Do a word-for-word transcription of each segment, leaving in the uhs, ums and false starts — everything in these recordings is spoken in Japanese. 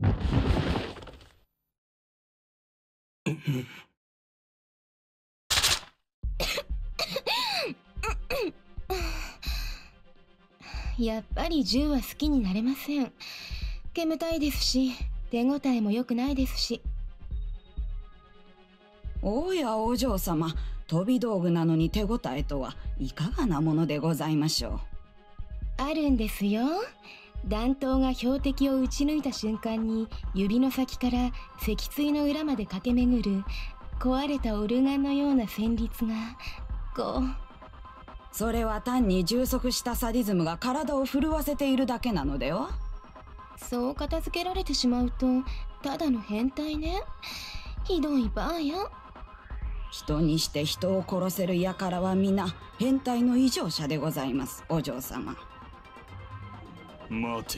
やっぱり銃は好きになれません。煙たいですし、手応えも良くないですし。 おやお嬢様、飛び道具なのに手応えとはいかがなものでございましょう。 あるんですよ。弾頭が標的を撃ち抜いた瞬間に指の先から脊椎の裏まで駆け巡る壊れたオルガンのような旋律がこう。 それは単に充足したサディズムが体を震わせているだけなのでは？ そう片付けられてしまうとただの変態ね。ひどいバーや。 人にして人を殺せる輩は皆変態の異常者でございます、お嬢様。 待て。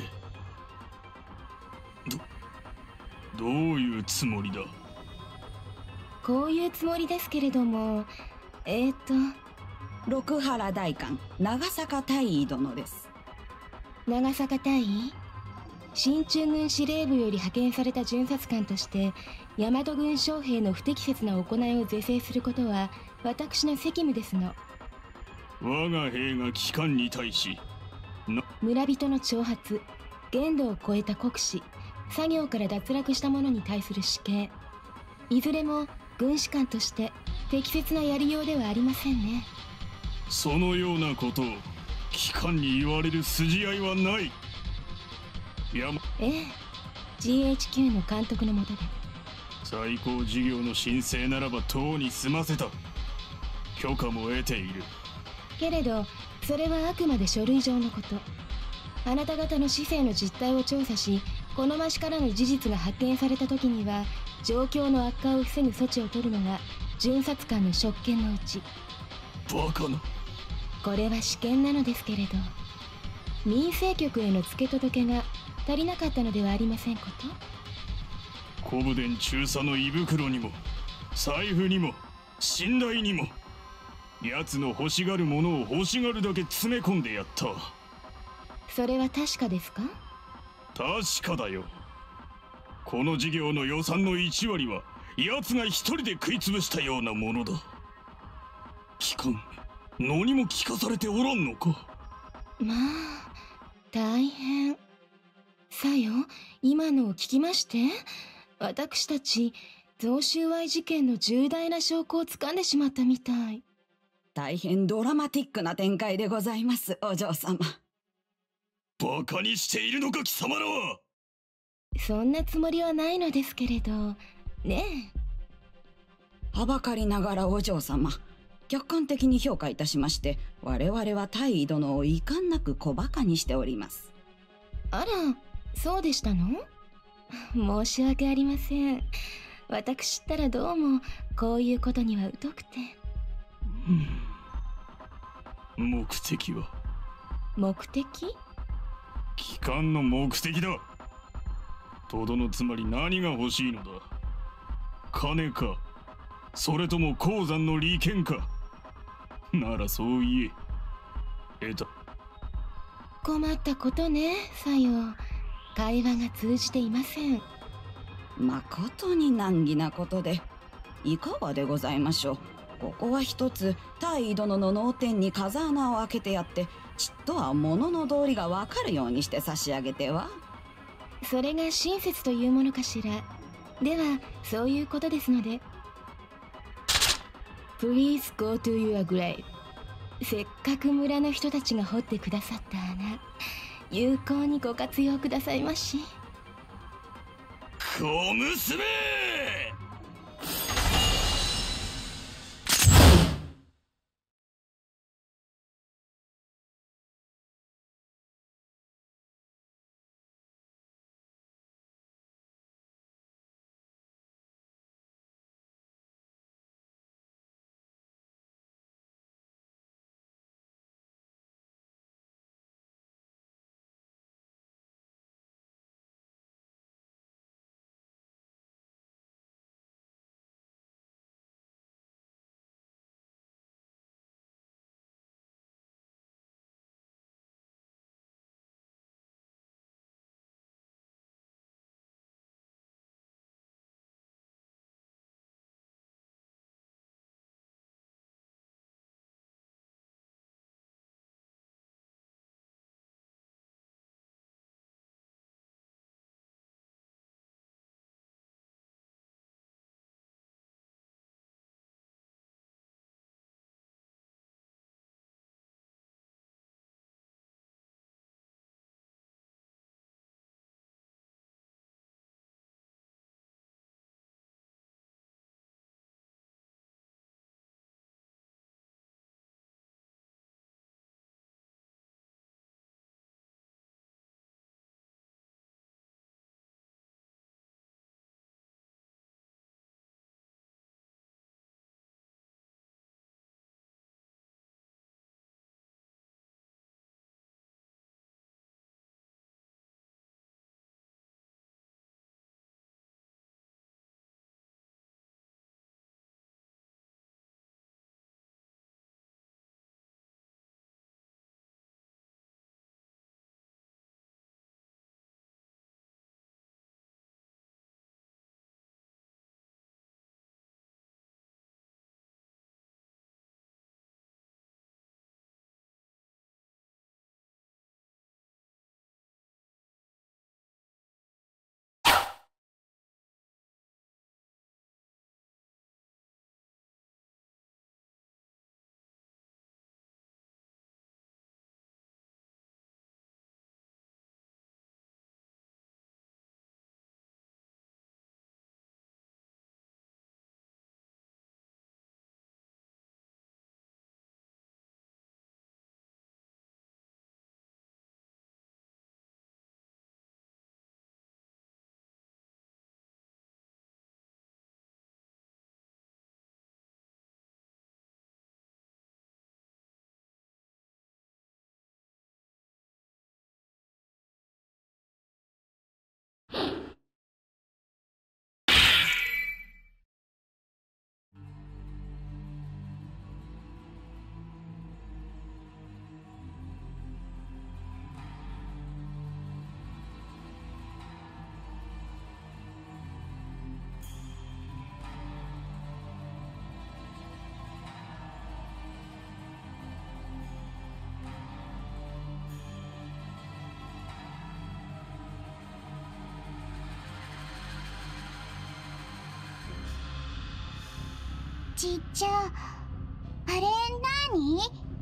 ど、どういうつもりだ？ こういうつもりですけれども、えーと六原代官、長坂大尉殿です。 長坂大尉、進駐軍司令部より派遣された巡察官として大和軍将兵の不適切な行いを是正することは私の責務ですの。 我が兵が機関に対し村人の挑発、限度を超えた酷使、作業から脱落した者に対する死刑、いずれも軍士官として適切なやりようではありませんね。 そのようなことを機関に言われる筋合いはない。やまええ、 ジーエイチキュー の監督のもとで。 最高事業の申請ならば党に済ませた。許可も得ているけれどそれはあくまで書類上のこと。あなた方の市政の実態を調査し、好ましからぬ事実が発見された時には状況の悪化を防ぐ措置を取るのが巡察官の職権のうち。 バカな。 これは試験なのですけれど、民政局への付け届けが足りなかったのではありませんこと。 コブデン中佐の胃袋にも財布にも信頼にも奴の欲しがるものを欲しがるだけ詰め込んでやった。 それは確かですか？ 確かだよ。この事業の予算のいち割は奴が一人で食い潰したようなものだ。機関何も聞かされておらんのか。 まあ大変。さよ、今のを聞きまして、私たち贈収賄事件の重大な証拠をつかんでしまったみたい。 大変ドラマティックな展開でございます、お嬢様。 バカにしているのか貴様らは。 そんなつもりはないのですけれどねえ。はばかりながらお嬢様、客観的に評価いたしまして我々は大尉殿を遺憾なく小バカにしております。 あら、そうでしたの？申し訳ありません。私ったらどうもこういうことには疎くて。 目的は？ 目的？ 機関の目的だ。とどのつまり何が欲しいのだ。金か、それとも鉱山の利権か。ならそう言え。得た。 困ったことね、さよ。会話が通じていません。 まことに難儀なことで、いかがでございましょう。ここは一つ大尉殿の脳天に風穴を開けてやって、ちっとは物の道理がわかるようにして差し上げては。 それが親切というものかしら。ではそういうことですので。 Please go to your grave。 せっかく村の人たちが掘ってくださった穴、有効にご活用くださいまし。 小娘。 ちっちゃ、あれ何？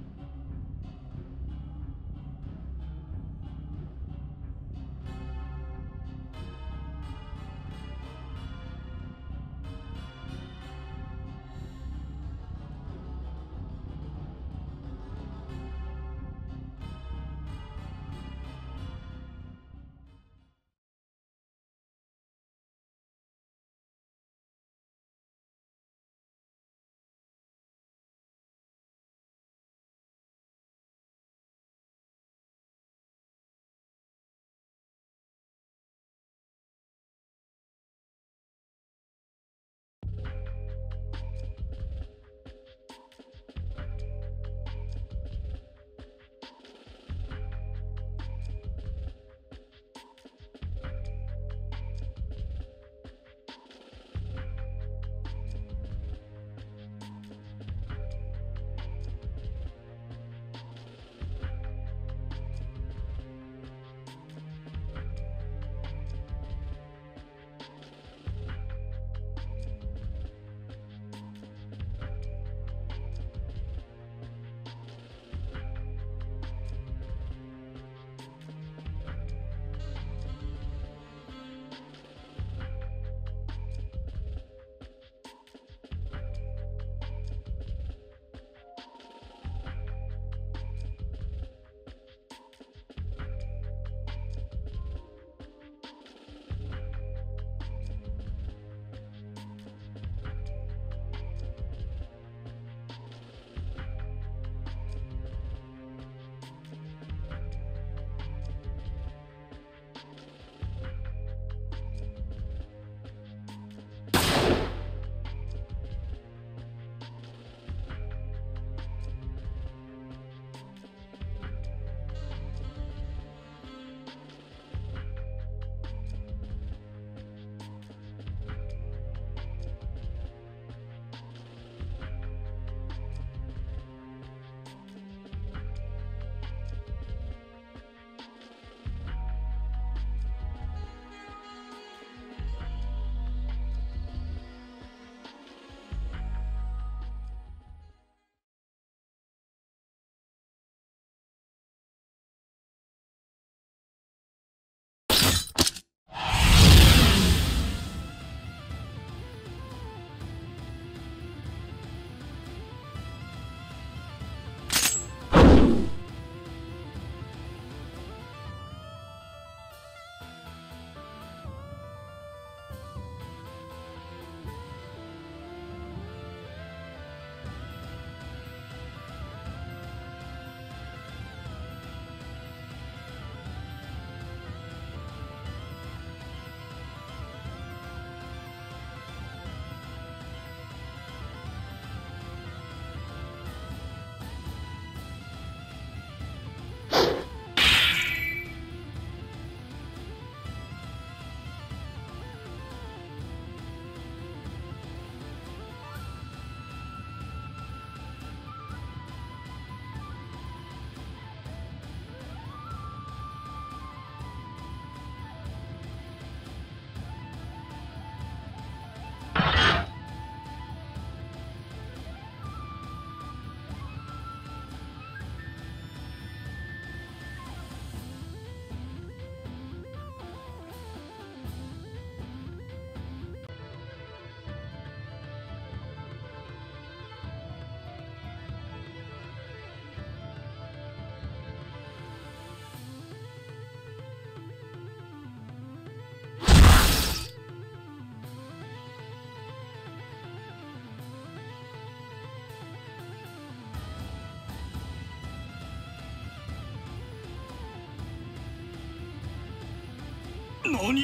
何？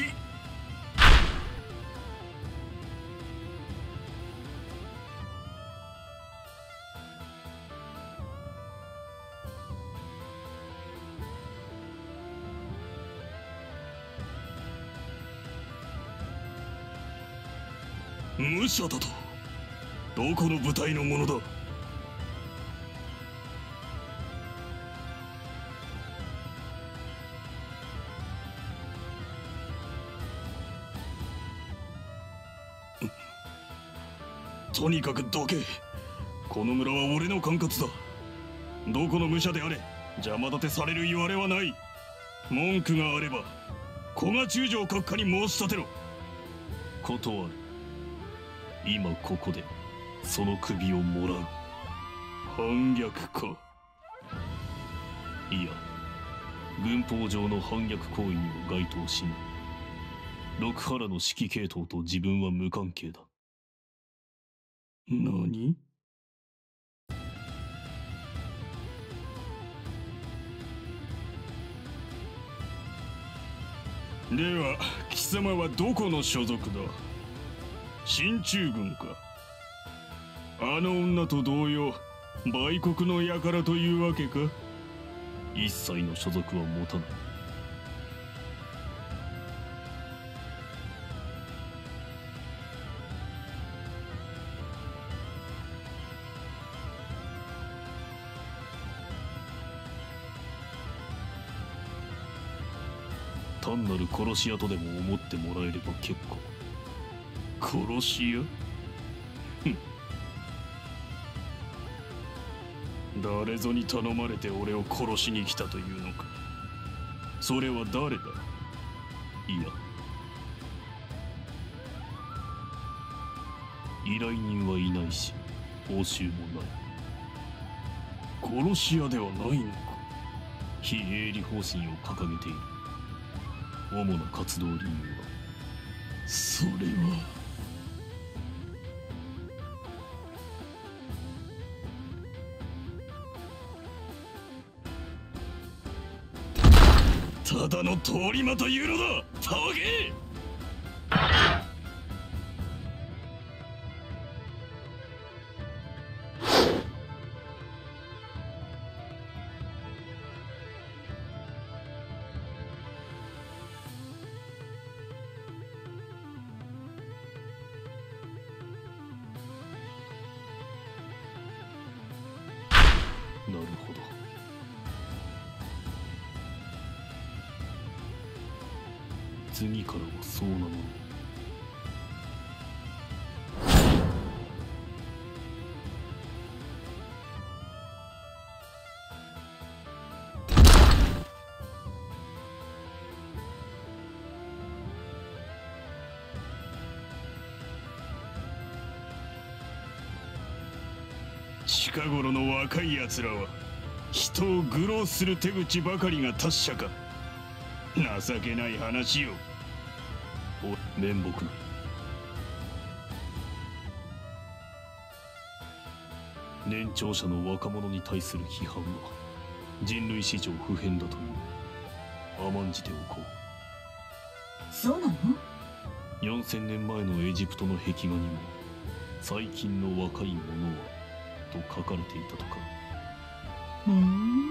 武者だと？どこの部隊のものだ？ とにかくどけ。この村は俺の管轄だ。どこの武者であれ邪魔立てされる言われはない。文句があれば古賀中将閣下に申し立てろ。断る。今ここでその首をもらう。反逆か。いや、軍法上の反逆行為にも該当しない。六原の指揮系統と自分は無関係だ。何？では貴様はどこの所属だ？進駐軍か。あの女と同様売国の輩というわけか。一切の所属は持たない。単なる殺し屋とでも思ってもらえれば結構。殺し屋？誰ぞに頼まれて俺を殺しに来たというのか。それは誰だ？いや、依頼人はいないし報酬もない。殺し屋ではないのか。非営利方針を掲げている。主な活動理由はそれはただの通り魔というのだ。たわけ。なるほど。次からはそうなもの。近頃の若いやつらは人を愚弄する手口ばかりが達者か。情けない話よ。お面目ない。年長者の若者に対する批判は人類史上不変だという。甘んじておこう。 そうなの？ よんせんねんまえのエジプトの壁画にも最近の若い者はと書かれていたとか。 ふん。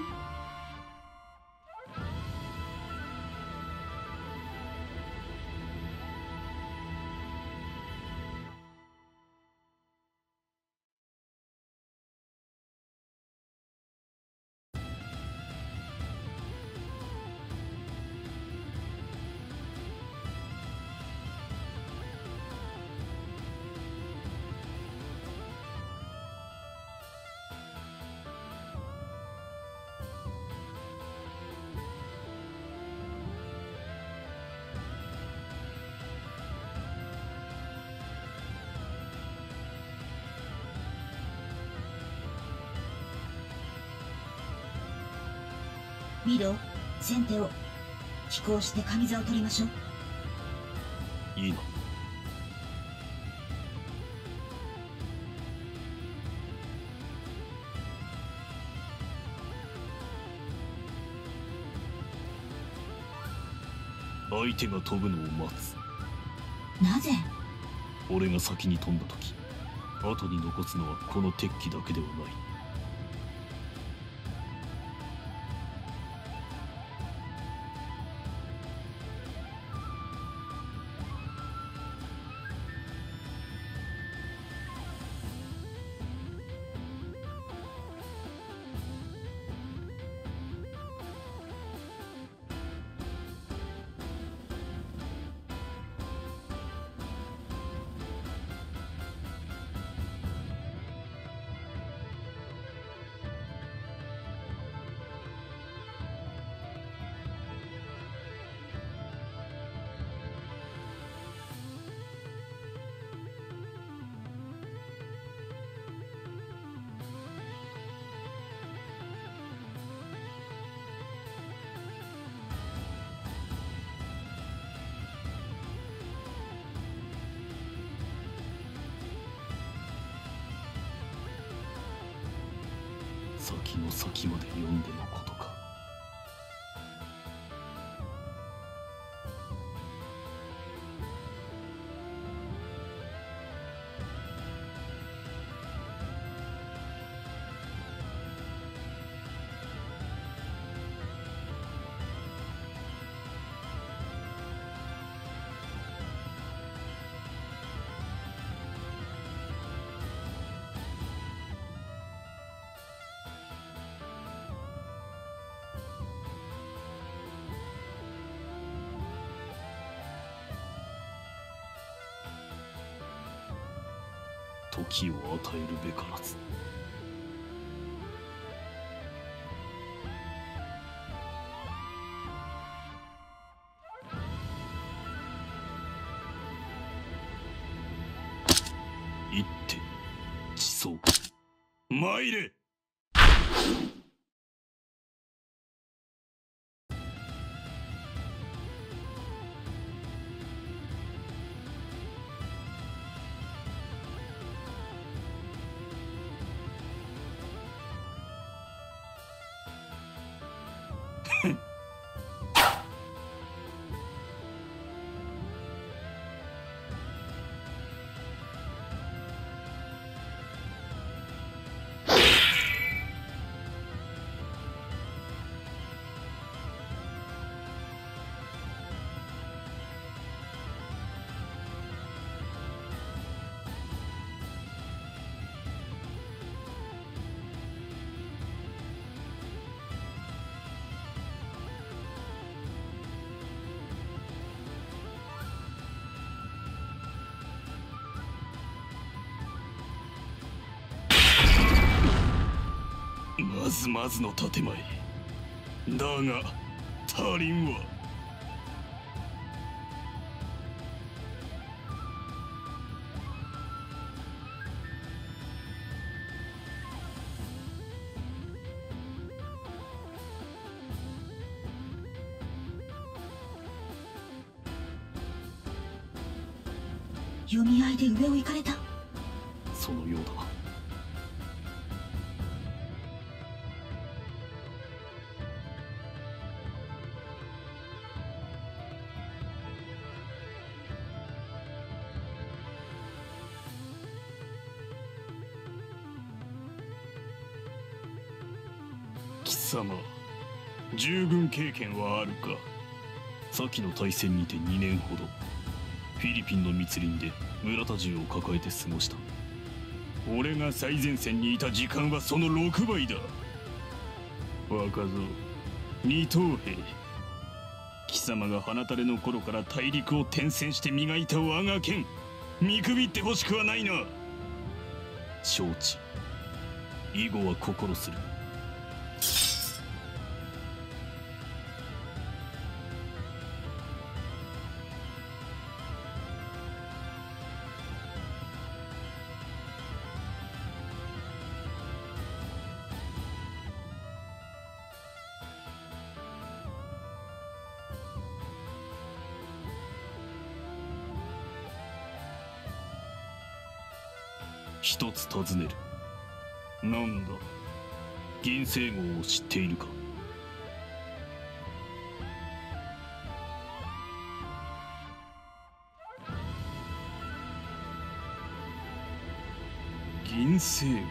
ミロ、先手を飛行して上座を取りましょう。 いいな。相手が飛ぶのを待つ。 なぜ？ 俺が先に飛んだ時、後に残すのはこの鉄器だけではない。 先の先まで読んでのことか。時を与えるべからず。一手地層参れ。まずまずの建前だが足りんわ。 読み合いで上を行かれた。 そのようだ。貴様、従軍経験はあるか。先の大戦にてにねんほどフィリピンの密林で村田銃を抱えて過ごした。俺が最前線にいた時間はそのろくばいだ。若造、二等兵、貴様が放たれの頃から大陸を転戦して磨いた我が剣、見くびってほしくはないな。承知。以後は心する。一つ尋ねる。なんだ、銀星号を知っているか。銀星号、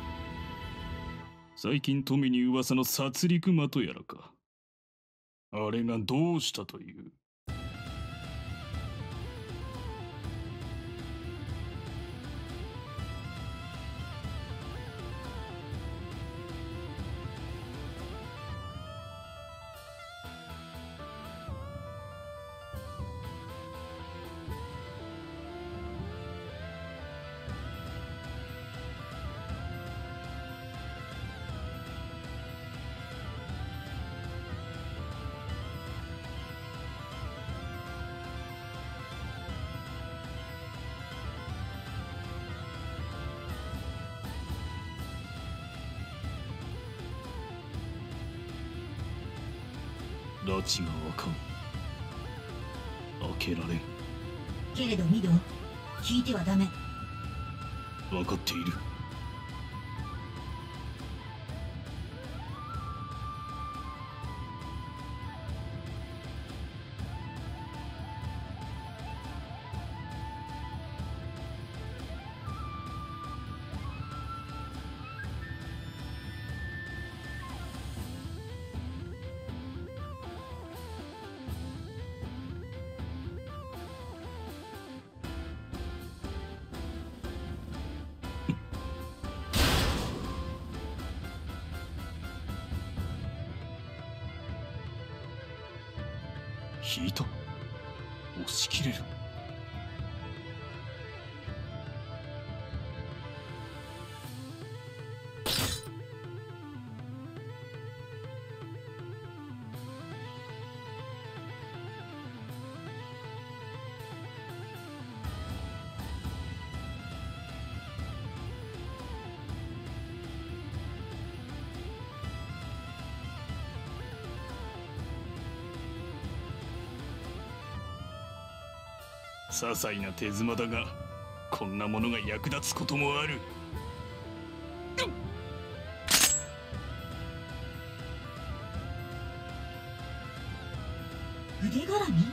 最近富に噂の殺戮魔とやらか。あれがどうしたという。拉致があかん。開けられん。 けれどミド、聞いてはダメ。 分かっている。 引いた。押し切れる。些細な手妻だが、こんなものが役立つこともある。 腕絡み？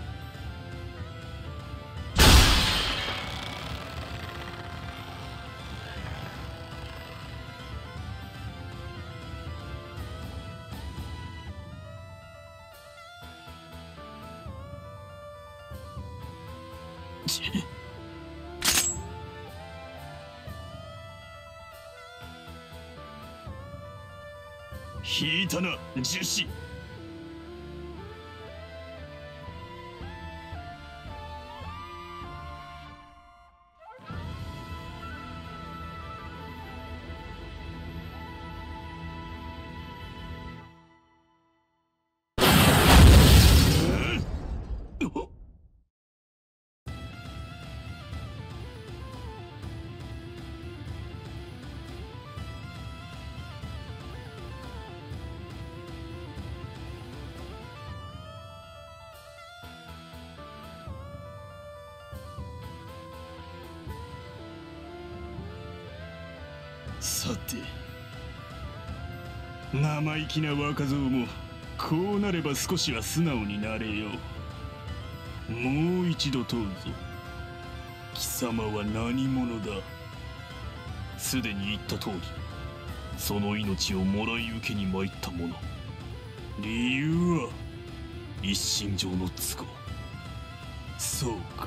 引いたな、樹脂。さて、生意気な若造もこうなれば少しは素直になれよう。もう一度問うぞ。貴様は何者だ。すでに言った通り、その命をもらい受けに参った者。理由は一身上の都合。そうか。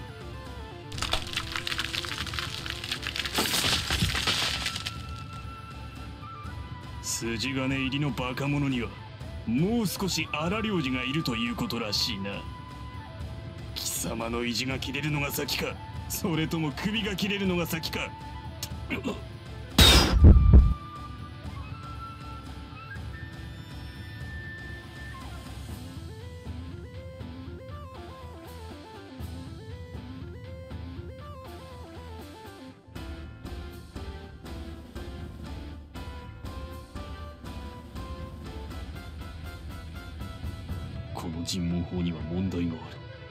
筋金入りのバカ者にはもう少し荒領事がいるということらしいな。貴様の意地が切れるのが先か、それとも首が切れるのが先か。この尋問法には問題があ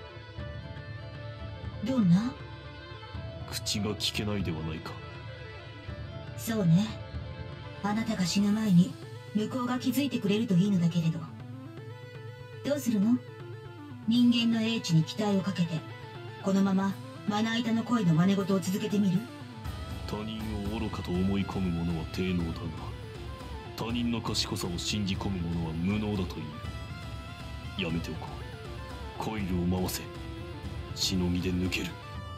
る。 どんな？ 口が聞けないではないか。 そうね。あなたが死ぬ前に向こうが気づいてくれるといいのだけれど。どうするの？人間の英知に期待をかけてこのまままな板の声の真似事を続けてみる？ 他人を愚かと思い込む者は低能だが、他人の賢さを信じ込む者は無能だという。やめておこう。コイルを回せ。しのぎで抜ける。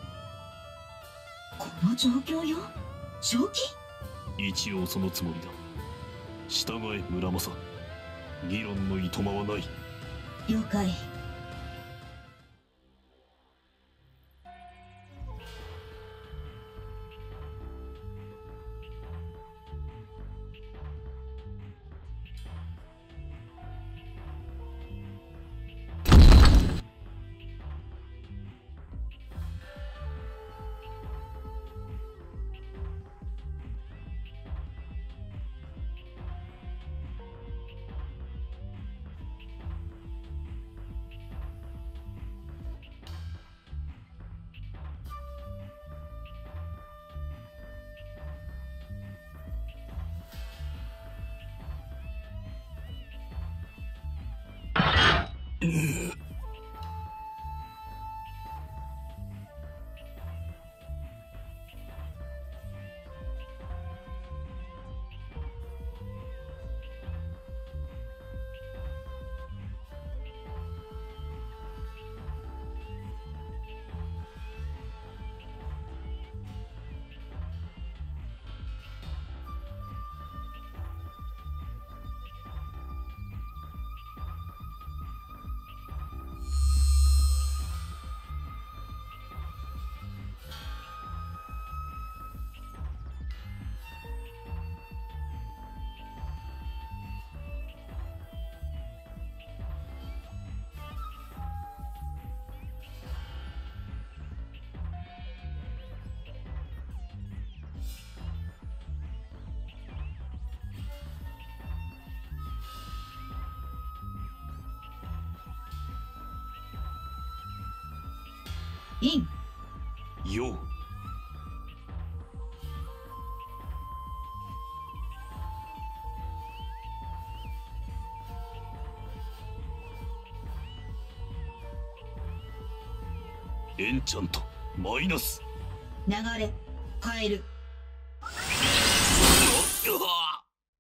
この状況よ。正気？ 一応そのつもりだ。従え村正。議論のいとまはない。 了解。 イン。 よう。エンチャントマイナス。 流れ変える。 うわ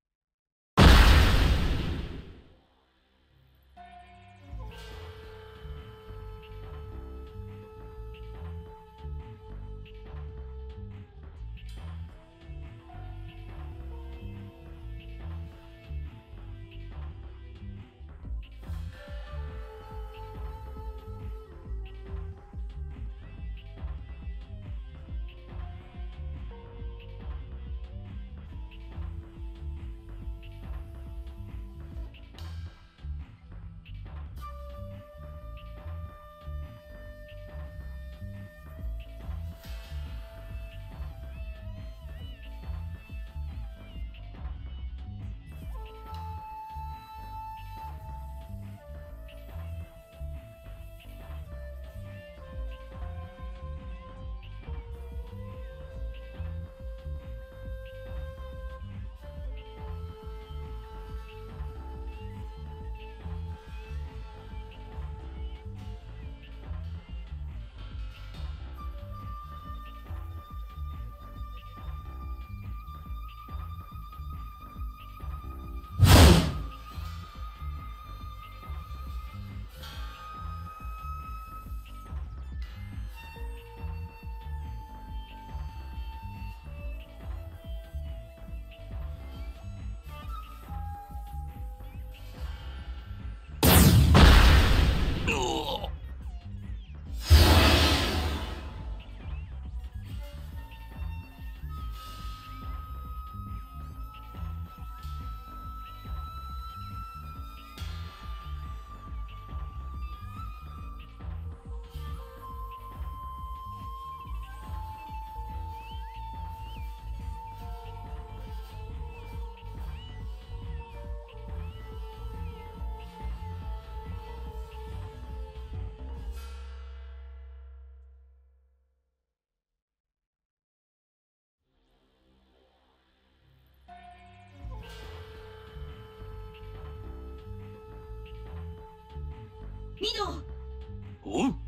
ミド。 おう。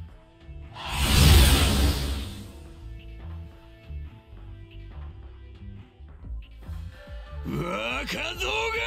若造が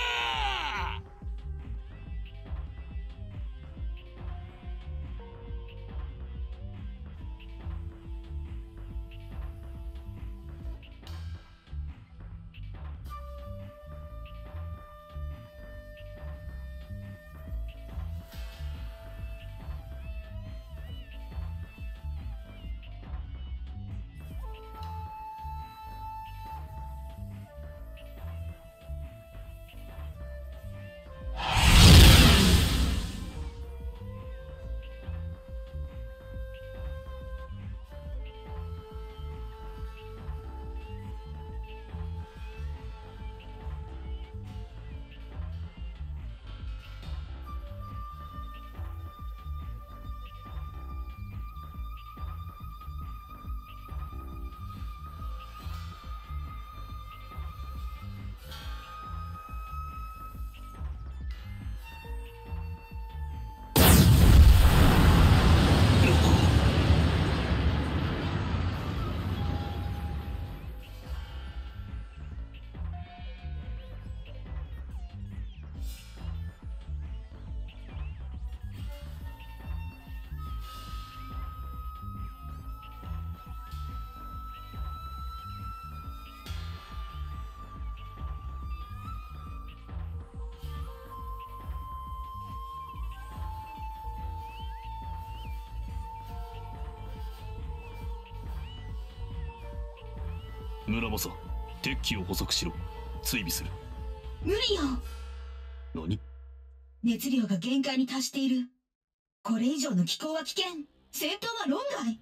村正、鉄器を捕捉しろ。追尾する。 無理よ。 何？ 熱量が限界に達している。これ以上の気候は危険。戦闘は論外。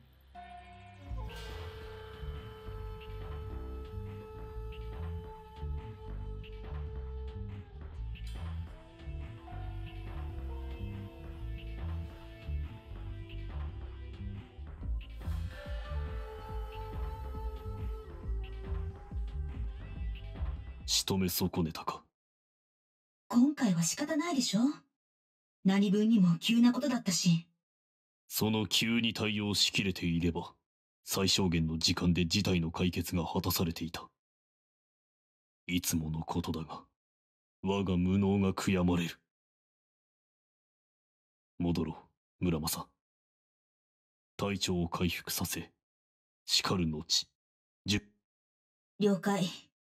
仕留め損ねたか。 今回は仕方ないでしょ。何分にも急なことだったし。 その急に対応しきれていれば、最小限の時間で事態の解決が果たされていた。いつものことだが、我が無能が悔やまれる。戻ろう、村正。体調を回復させ、しかる後、十。 了解。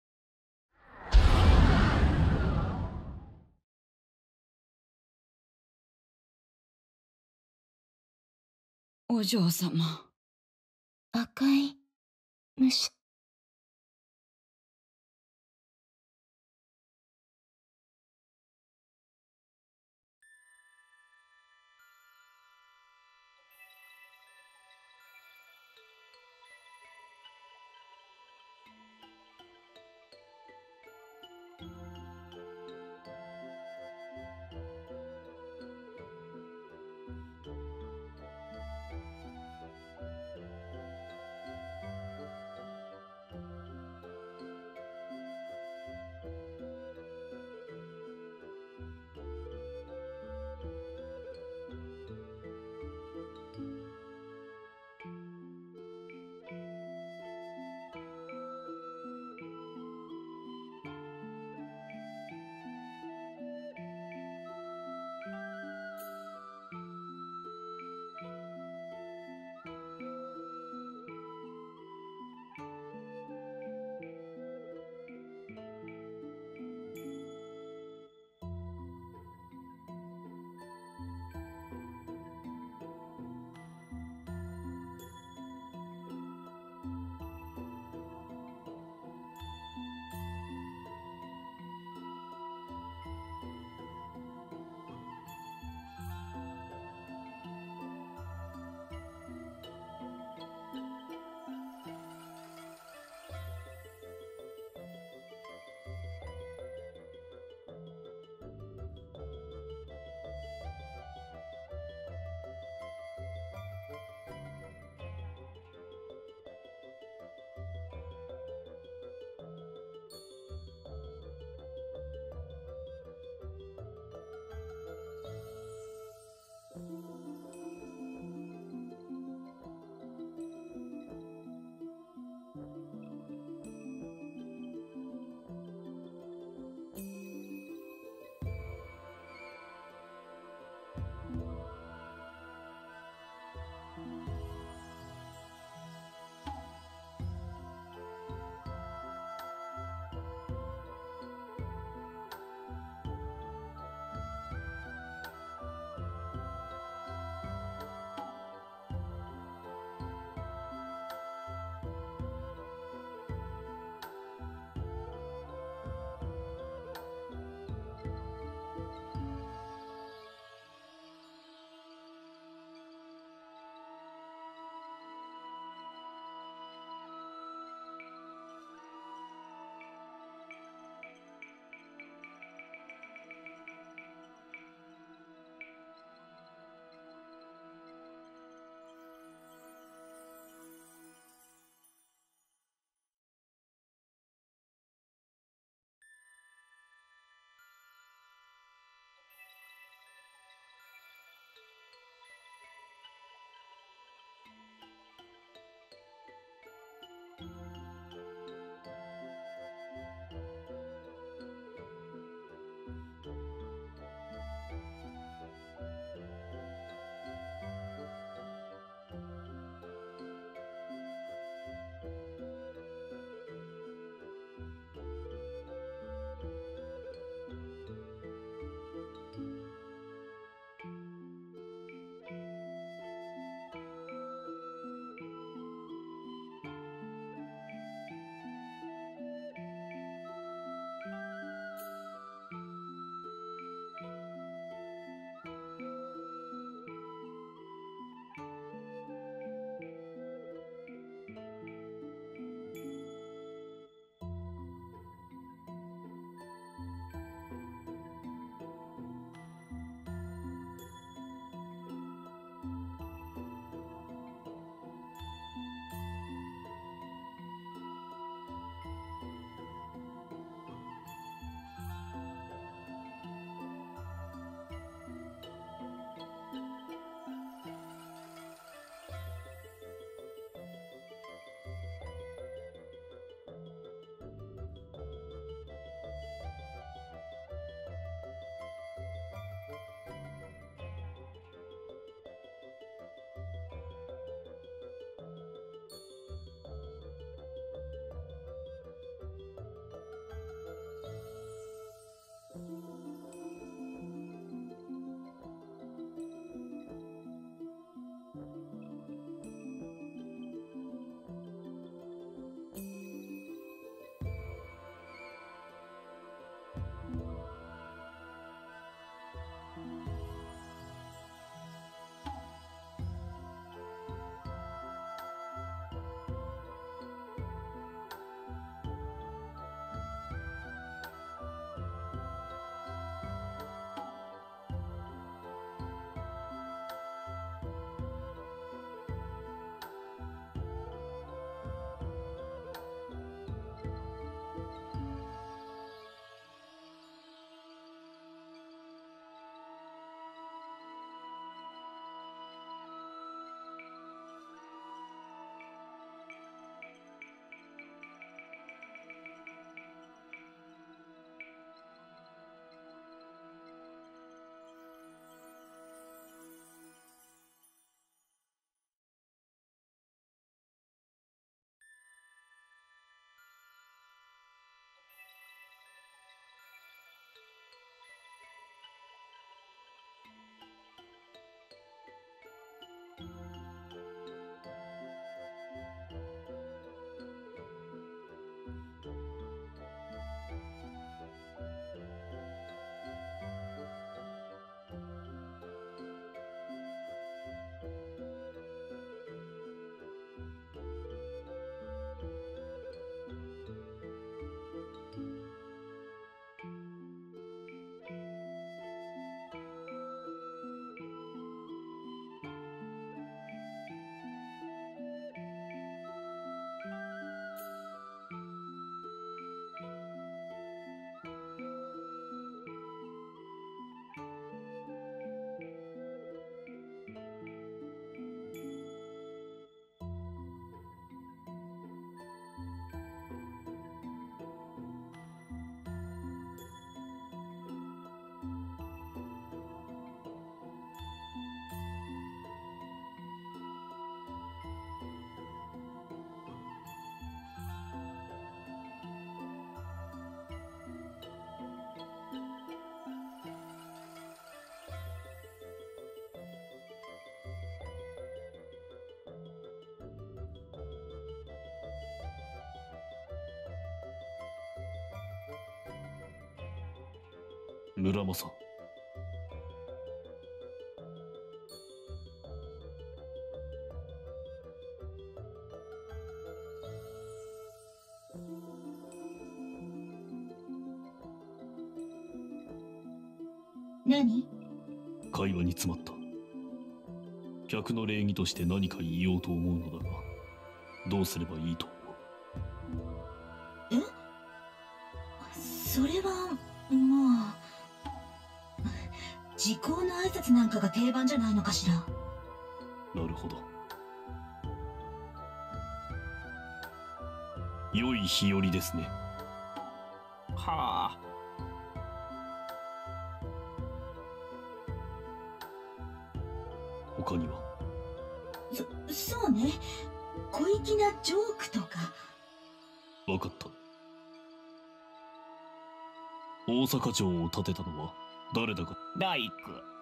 お嬢様。 赤い虫。 村正。 何？ 会話に詰まった。客の礼儀として何か言おうと思うのだが、どうすればいいと思う？ え？それはまあ時効の挨拶なんかが定番じゃないのかしら。 なるほど。良い日和ですね。 はあ。 他には？ そ、そうね。小粋なジョークとか。 分かった。大阪城を建てたのは誰だか？ 大工。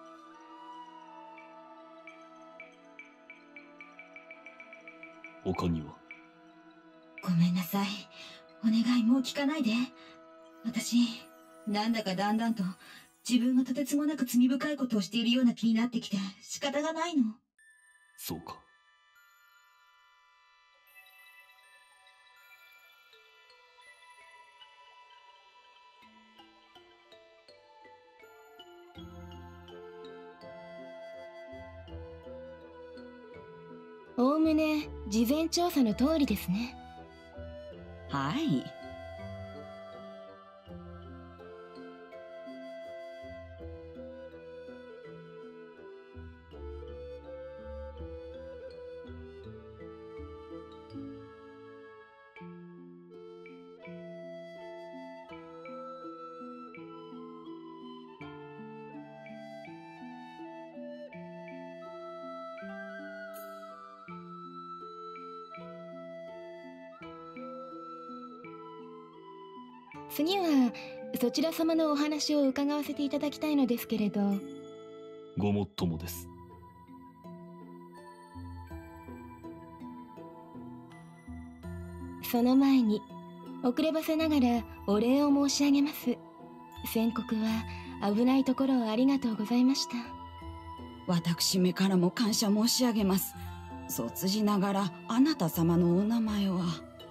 他には？ ごめんなさい。お願いもう聞かないで。私、なんだかだんだんと自分がとてつもなく罪深いことをしているような気になってきて仕方がないの。 そうか。 おおむね事前調査の通りですね。 はい。 次はそちら様のお話を伺わせていただきたいのですけれど。 ごもっともです。 その前に遅ればせながらお礼を申し上げます。宣告は危ないところをありがとうございました。 私めからも感謝申し上げます。卒じながらあなた様のお名前は？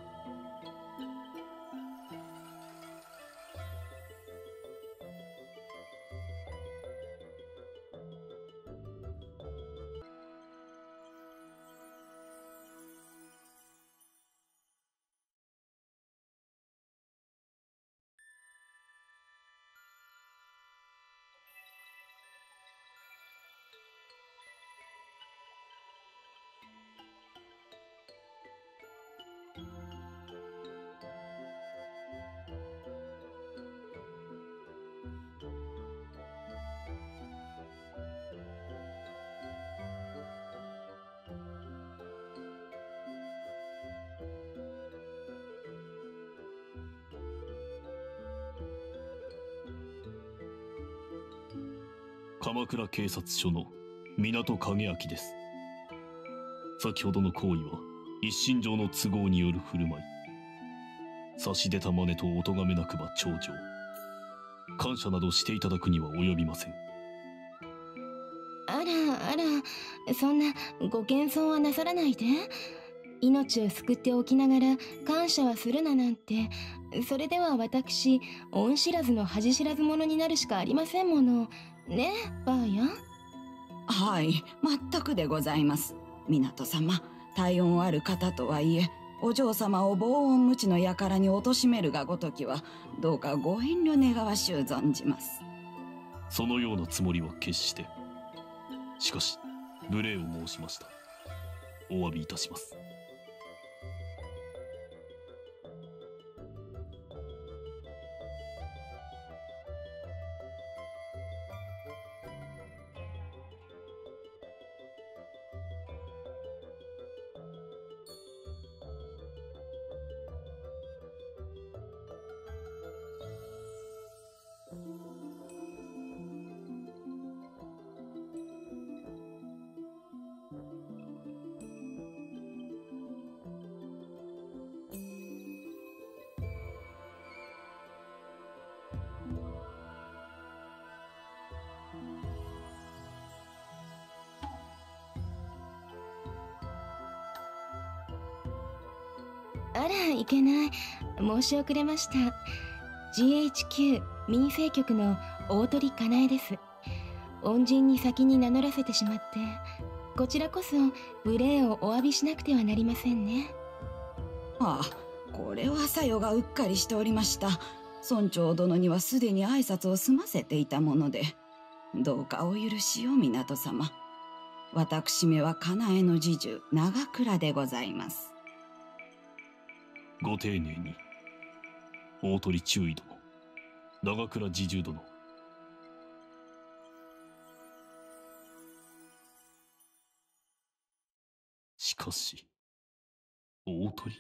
鎌倉警察署の港影明です。先ほどの行為は一身上の都合による振る舞い、差し出た真似とお咎めなくば頂上。感謝などしていただくには及びません。 あらあら、そんなご謙遜はなさらないで。命を救っておきながら感謝はするななんて、それでは私恩知らずの恥知らず者になるしかありませんものねえ、ばあや。 はい、全くでございます。港様、体温ある方とはいえ、お嬢様を防音無知の輩に貶めるがごときは、どうかご遠慮願わしゅう存じます。 そのようなつもりは決して。しかし無礼を申しました。お詫びいたします。 あら、いけない。申し遅れました。ジーエイチキュー 民生局の大鳥かなえです。恩人に先に名乗らせてしまって、こちらこそ無礼をお詫びしなくてはなりませんね。 ああ、これはさよがうっかりしておりました。村長殿にはすでに挨拶を済ませていたもので、どうかお許しを港様。私めはかなえの侍従長倉でございます。 ご丁寧に。大鳥中尉殿、長倉侍従殿。しかし、大鳥？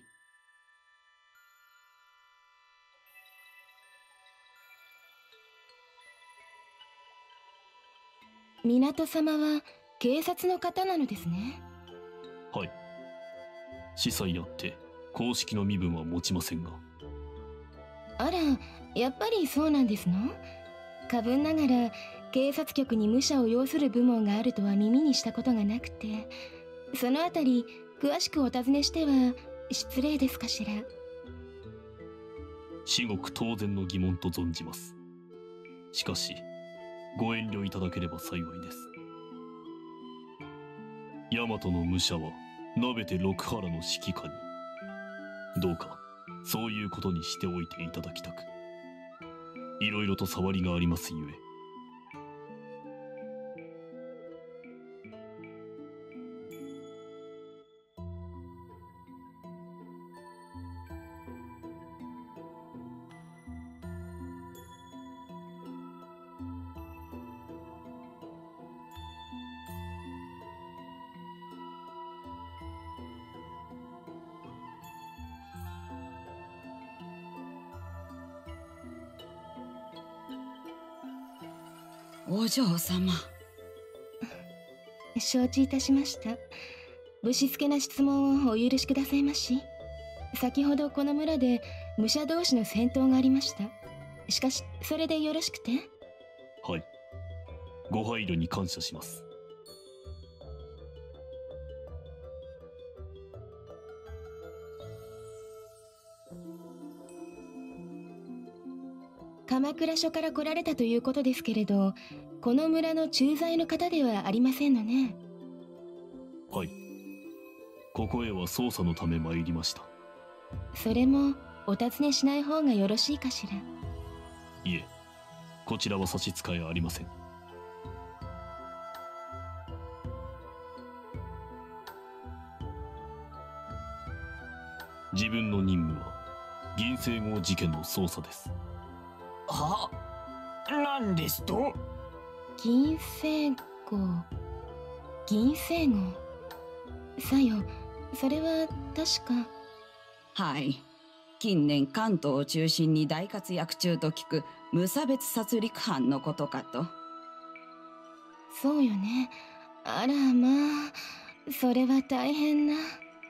港様は警察の方なのですね。 はい。司祭あって公式の身分は持ちませんが。 あら、やっぱりそうなんですの？過分ながら警察局に武者を要する部門があるとは耳にしたことがなくて、そのあたり詳しくお尋ねしては失礼ですかしら。 至極当然の疑問と存じます。しかしご遠慮いただければ幸いです。大和の武者はなべて六原の指揮下に。どうかそういうことにしておいていただきたく。いろいろと触りがありますゆえ。 お嬢様。 承知いたしました。ぶしつけな質問をお許しくださいまし。先ほどこの村で武者同士の戦闘がありました。しかしそれでよろしくて？ はい。ご配慮に感謝します。 鎌倉署から来られたということですけれど、この村の駐在の方ではありませんのね。 はい。ここへは捜査のため参りました。 それもお尋ねしない方がよろしいかしら。 いえ、こちらは差し支えありません。自分の任務は銀星号事件の捜査です。 は？何ですと？ 銀星号。銀星号。さよ、それは確か。 はい。近年関東を中心に大活躍中と聞く無差別殺戮犯のことかと。 そうよね。あらまあ、それは大変な。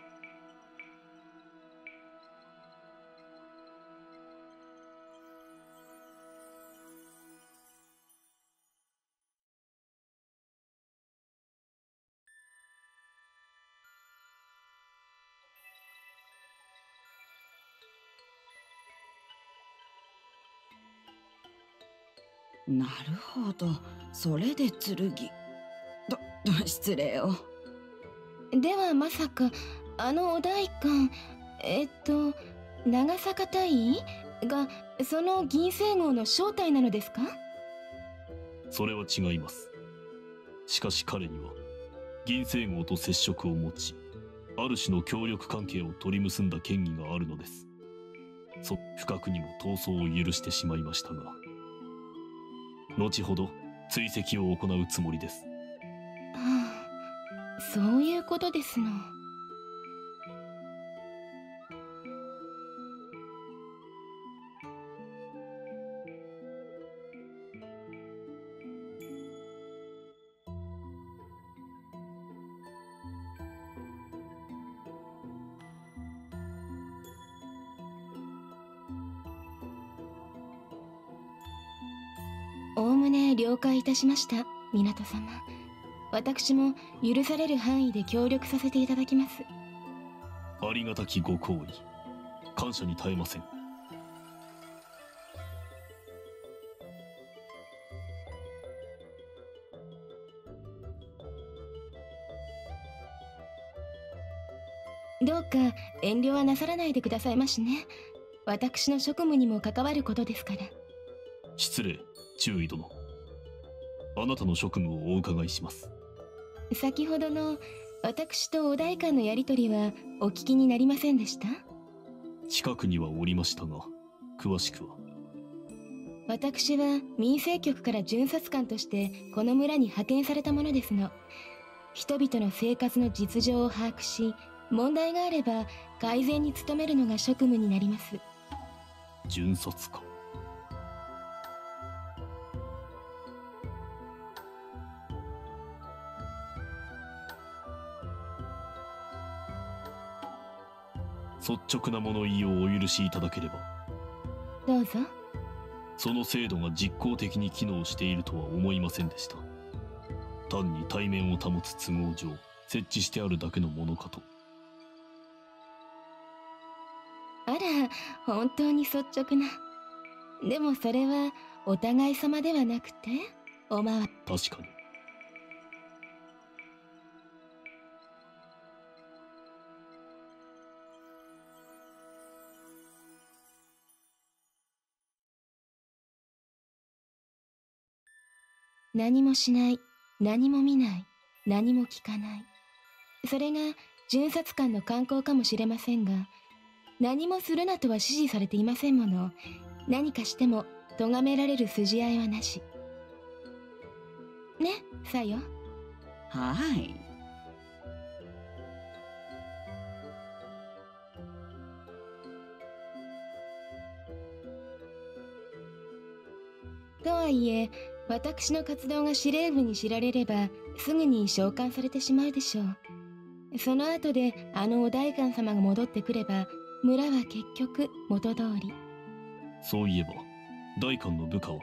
なるほど、それで剣。ど、失礼を。 ではまさか、あのお代官、えっと、長坂大尉が、その銀星号の正体なのですか？ それは違います。しかし彼には、銀星号と接触を持ち、ある種の協力関係を取り結んだ嫌疑があるのです。そ、不覚にも逃走を許してしまいましたが、後ほど追跡を行うつもりです。 はあ、そういうことですの。おおむね了解いたしました、港様。私も許される範囲で協力させていただきます。 ありがたきご好意、 感謝に耐えません。 どうか遠慮はなさらないでくださいましね。私の職務にも関わることですから。 失礼、中尉殿。あなたの職務をお伺いします。 先ほどの私とお代官のやりとりはお聞きになりませんでした？ 近くにはおりましたが、詳しくは。 私は民生局から巡察官としてこの村に派遣されたものですの。人々の生活の実情を把握し、問題があれば改善に努めるのが職務になります。 巡察官。率直な物言いをお許しいただければ。 どうぞ。 その制度が実効的に機能しているとは思いませんでした。単に対面を保つ都合上設置してあるだけのものかと。 あら、本当に率直な。でもそれはお互い様ではなくて、おまわ。 確かに。 何もしない、何も見ない、何も聞かない。それが巡察官の慣行かもしれませんが、何もするなとは指示されていませんもの。何かしても咎められる筋合いはなし。ね、さよ。 はい。 とはいえ、私の活動が司令部に知られればすぐに召喚されてしまうでしょう。その後であのお代官様が戻ってくれば村は結局元通り。 そういえば代官の部下は？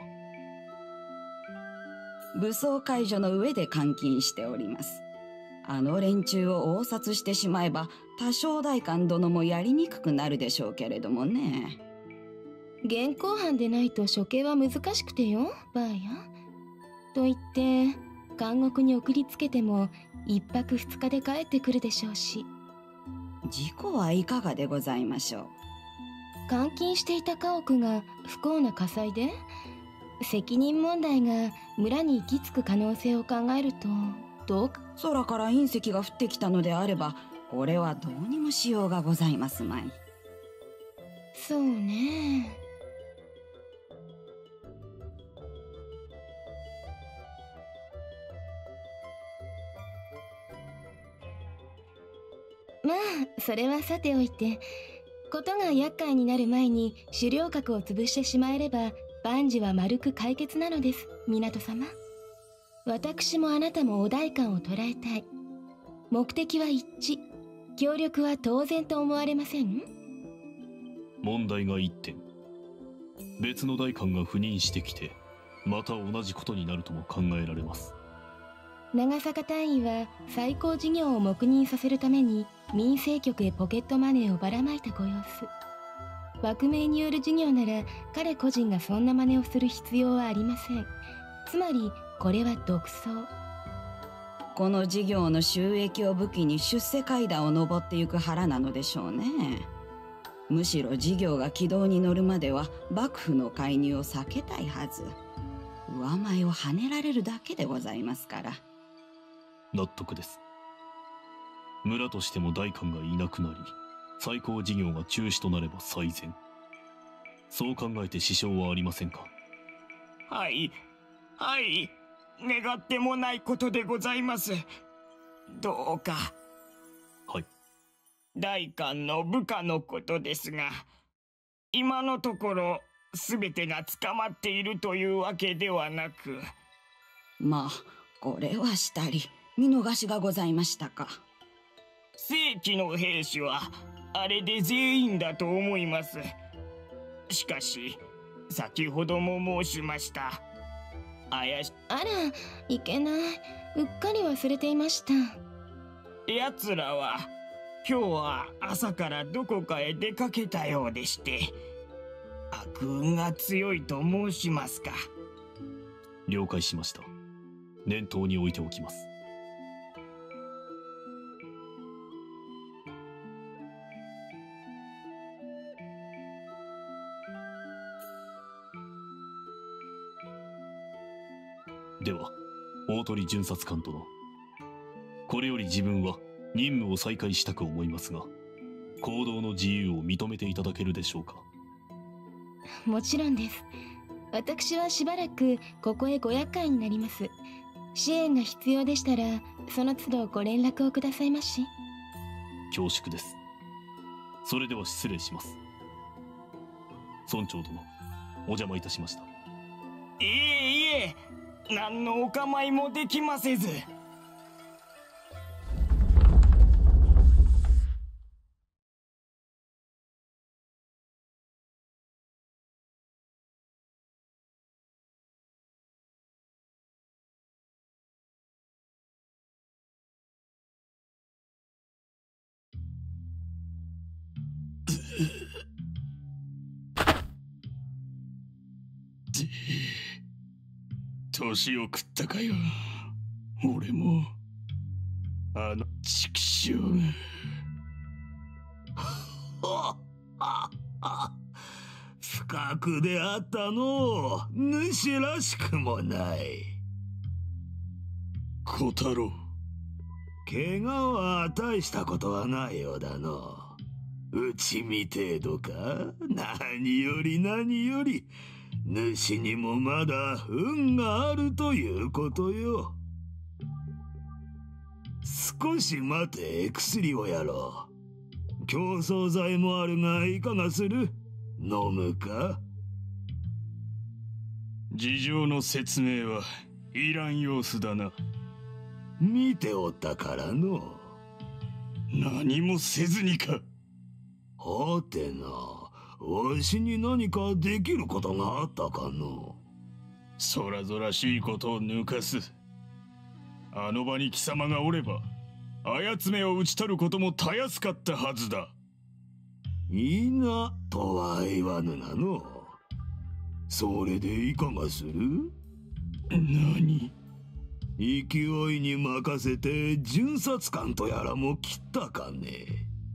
武装解除の上で監禁しております。あの連中を応殺してしまえば多少代官殿もやりにくくなるでしょうけれどもね。 現行犯でないと処刑は難しくてよ、ばあや。と言って監獄に送りつけても一泊二日で帰ってくるでしょうし。 事故はいかがでございましょう。 監禁していた家屋が不幸な火災で、責任問題が村に行き着く可能性を考えるとどうか。 空から隕石が降ってきたのであればこれはどうにもしようがございますまい。 そうね。まあそれはさておいて、ことが厄介になる前に狩猟閣を潰してしまえれば万事は丸く解決なのです、港様。私もあなたもお代官を捕らえたい。目的は一致。協力は当然と思われません？ 問題が一点。別の代官が赴任してきてまた同じことになるとも考えられます。 長坂大尉は最高事業を黙認させるために民生局へポケットマネーをばらまいたご様子。枠命による事業なら彼個人がそんな真似をする必要はありません。つまりこれは独走。 この事業の収益を武器に出世階段を上ってゆく腹なのでしょうね。むしろ事業が軌道に乗るまでは幕府の介入を避けたいはず。上前を跳ねられるだけでございますから。 納得です。村としても代官がいなくなり最高事業が中止となれば最善。そう考えて支障はありませんか？ はいはい願ってもないことでございます。どうか。 はい。 代官の部下のことですが、今のところ全てが捕まっているというわけではなく。 まあこれはしたり見逃しがございましたか。 正規の兵士はあれで全員だと思います。しかし先ほども申しました怪しあら、いけない。うっかり忘れていました。 奴らは今日は朝からどこかへ出かけたようでして、悪運が強いと申しますか。 了解しました。念頭に置いておきます。では、大鳥巡察官殿、これより自分は任務を再開したく思いますが、行動の自由を認めていただけるでしょうか。 もちろんです。私はしばらくここへご厄介になります。支援が必要でしたらその都度ご連絡をくださいまし。 恐縮です。それでは失礼します。村長殿、お邪魔いたしました。 いえいえ、何のお構いもできませず。 年を食ったかよ。俺もあの畜生が不覚であったのう。主らしくもない。 小太郎、 怪我は大したことはないようだの。内身程度か。何より何より主にもまだ運があるということよ。少し待て、薬をやろう。競争剤もあるがいかがする？飲むか？ 事情の説明はいらん様子だな。 見ておったからの。 何もせずにか。 はてな、わしに何かできることがあったかの。 そらぞらしいことを抜かす。あの場に貴様がおればあやつめを討ち取ることもたやすかったはずだ。 いいなとは言わぬがの。それでいかがする？ 何？ 勢いに任せて巡察官とやらも切ったかね。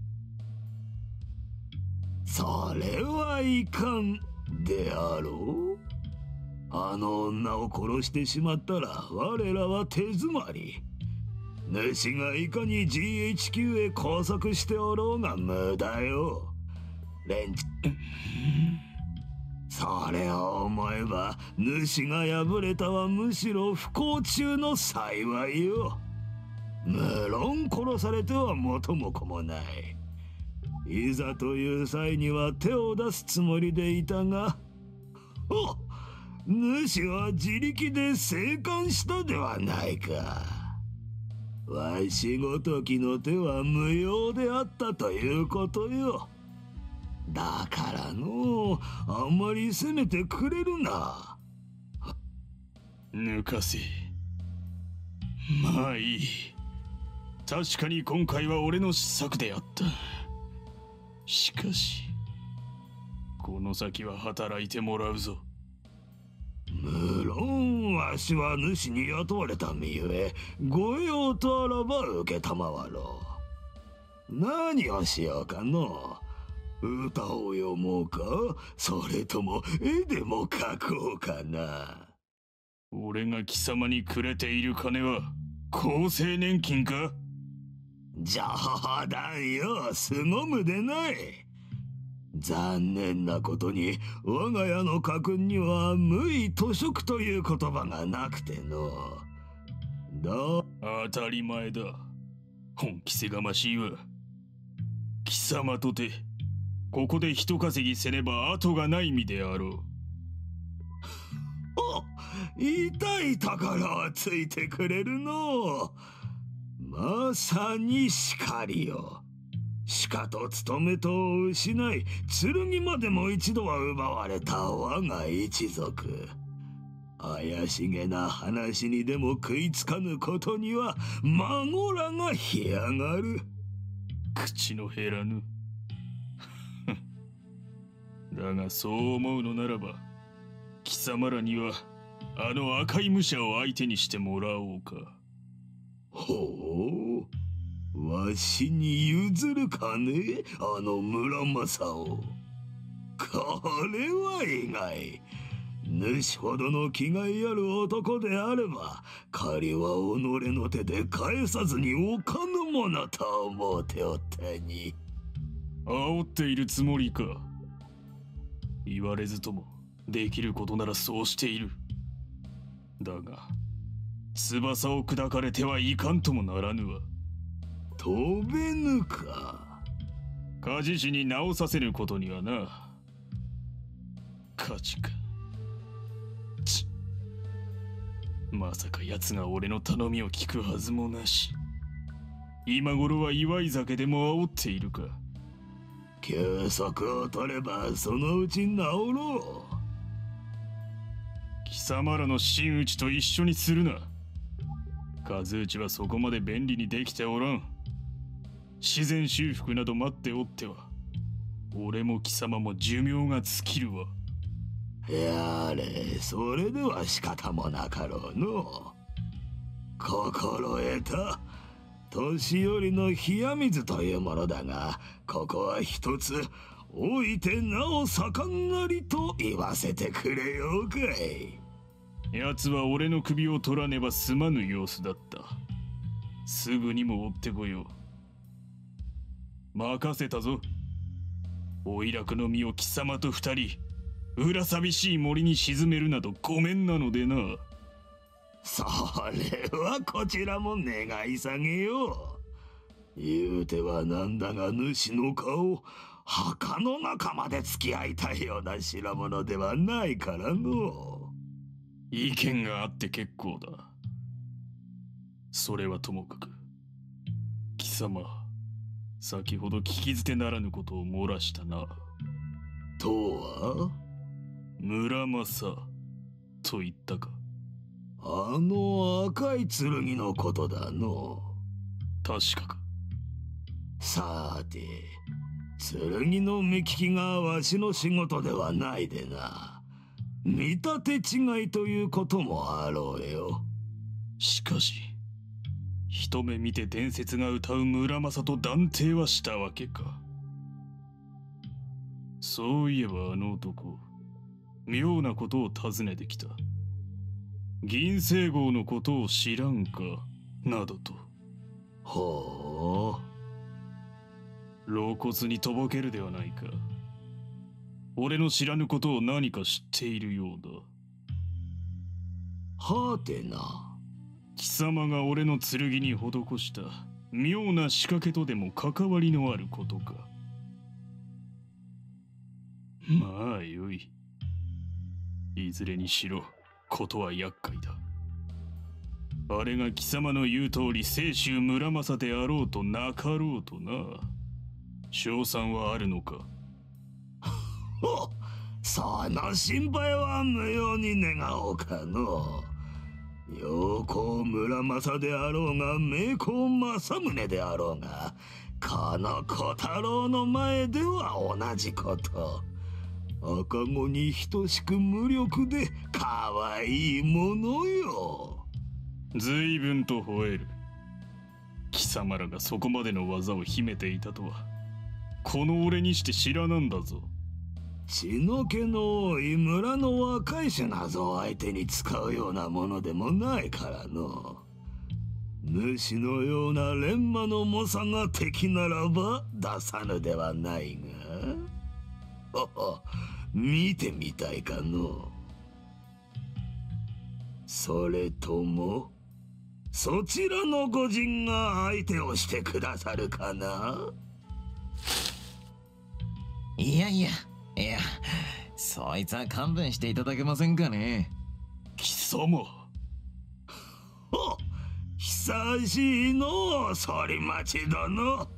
それはいかんであろう。あの女を殺してしまったら我らは手詰まり。主がいかに ジーエイチキュー へ拘束しておろうが無駄よ。連中それを思えば主が敗れたはむしろ不幸中の幸いよ。無論殺されては元も子もない。いざという際には手を出すつもりでいたが、おっ、主は自力で生還したではないか。わしごときの手は無用であったということよ。だからのあんまり責めてくれるな。 抜かせ。まあいい。確かに今回は俺の失策であった。しかしこの先は働いてもらうぞ。 無論わしは主に雇われた身ゆえご用とあらば受けたまわろう。何をしようかの。歌を読もうか、それとも絵でも描こうかな。 俺が貴様にくれている金は厚生年金か？ 冗談よ、凄むでない。残念なことに我が家の家訓には無為徒食という言葉がなくての。だ当たり前だ。本気せがましいわ。貴様とてここで人稼ぎせねば後がない身であろう。 お、痛いところをついてくれるの。まさに叱りよ。しかと務めとを失い、剣までも一度は奪われた我が一族。怪しげな話にでも食いつかぬことには孫らが干上がる。 口の減らぬ。だがそう思うのならば、貴様らにはあの赤い武者を相手にしてもらおうか。 ほう、わしに譲るかね、あの村正を。これは意外。主ほどの気概ある男であれば、借りは己の手で返さずにおかぬものと思うておったに。 煽っているつもりか。言われずともできることならそうしている。だが翼を砕かれてはいかんともならぬわ。 飛べぬか。 鍛冶師に直させることにはな。価値か。ちまさか奴が俺の頼みを聞くはずもなし。今頃は祝い酒でも煽っているか。 休息を取ればそのうち治ろう。 貴様らの真打ちと一緒にするな。和内はそこまで便利にできておらん。自然修復など待っておっては俺も貴様も寿命が尽きるわ。 やれ、それでは仕方もなかろうの。心得た。年寄りの冷や水というものだが、ここは一つ老いてなお盛んなりと言わせてくれようかい。 奴は俺の首を取らねば済まぬ様子だった。すぐにも追ってこよう。任せたぞ。おいらくの身を貴様と二人裏寂しい森に沈めるなどごめんなのでな。 それはこちらも願い下げよう。言うてはなんだが主の顔、墓の中まで付き合いたいような代物ではないからの。 意見があって結構だ。それはともかく貴様、先ほど聞き捨てならぬことを漏らしたな。 とは村正と言ったか。 あの赤い剣のことだの。 確かか。 さて、剣の目利きがわしの仕事ではないでな。見立て違いということもあろうよ。 しかし一目見て伝説が歌う村正と断定はしたわけか。そういえばあの男、妙なことを尋ねてきた。銀星号のことを知らんかなどと。 ほう。露骨にとぼけるではないか。俺の知らぬことを何か知っているようだ。 はてな。 貴様が俺の剣に施した妙な仕掛けとでも関わりのあることか。まあよい。いずれにしろことは厄介だ。あれが貴様の言う通り清舟村正であろうとなかろうとな。勝算はあるのか。 ほ、その心配は無用に願おうかの。陽光村正であろうが名光正宗であろうが、この小太郎の前では同じこと。赤子に等しく無力で可愛いものよ。 随分と吠える。貴様らがそこまでの技を秘めていたとはこの俺にして知らなんだぞ。 血の気の多い村の若い種なぞ相手に使うようなものでもないからの。主のような錬磨の猛者が敵ならば出さぬではないが。ほほ、見てみたいかの。それともそちらの御仁が相手をしてくださるかな。 いやいやいや、そいつは勘弁していただけませんかね。 貴様。 ほ、久しいの反町殿。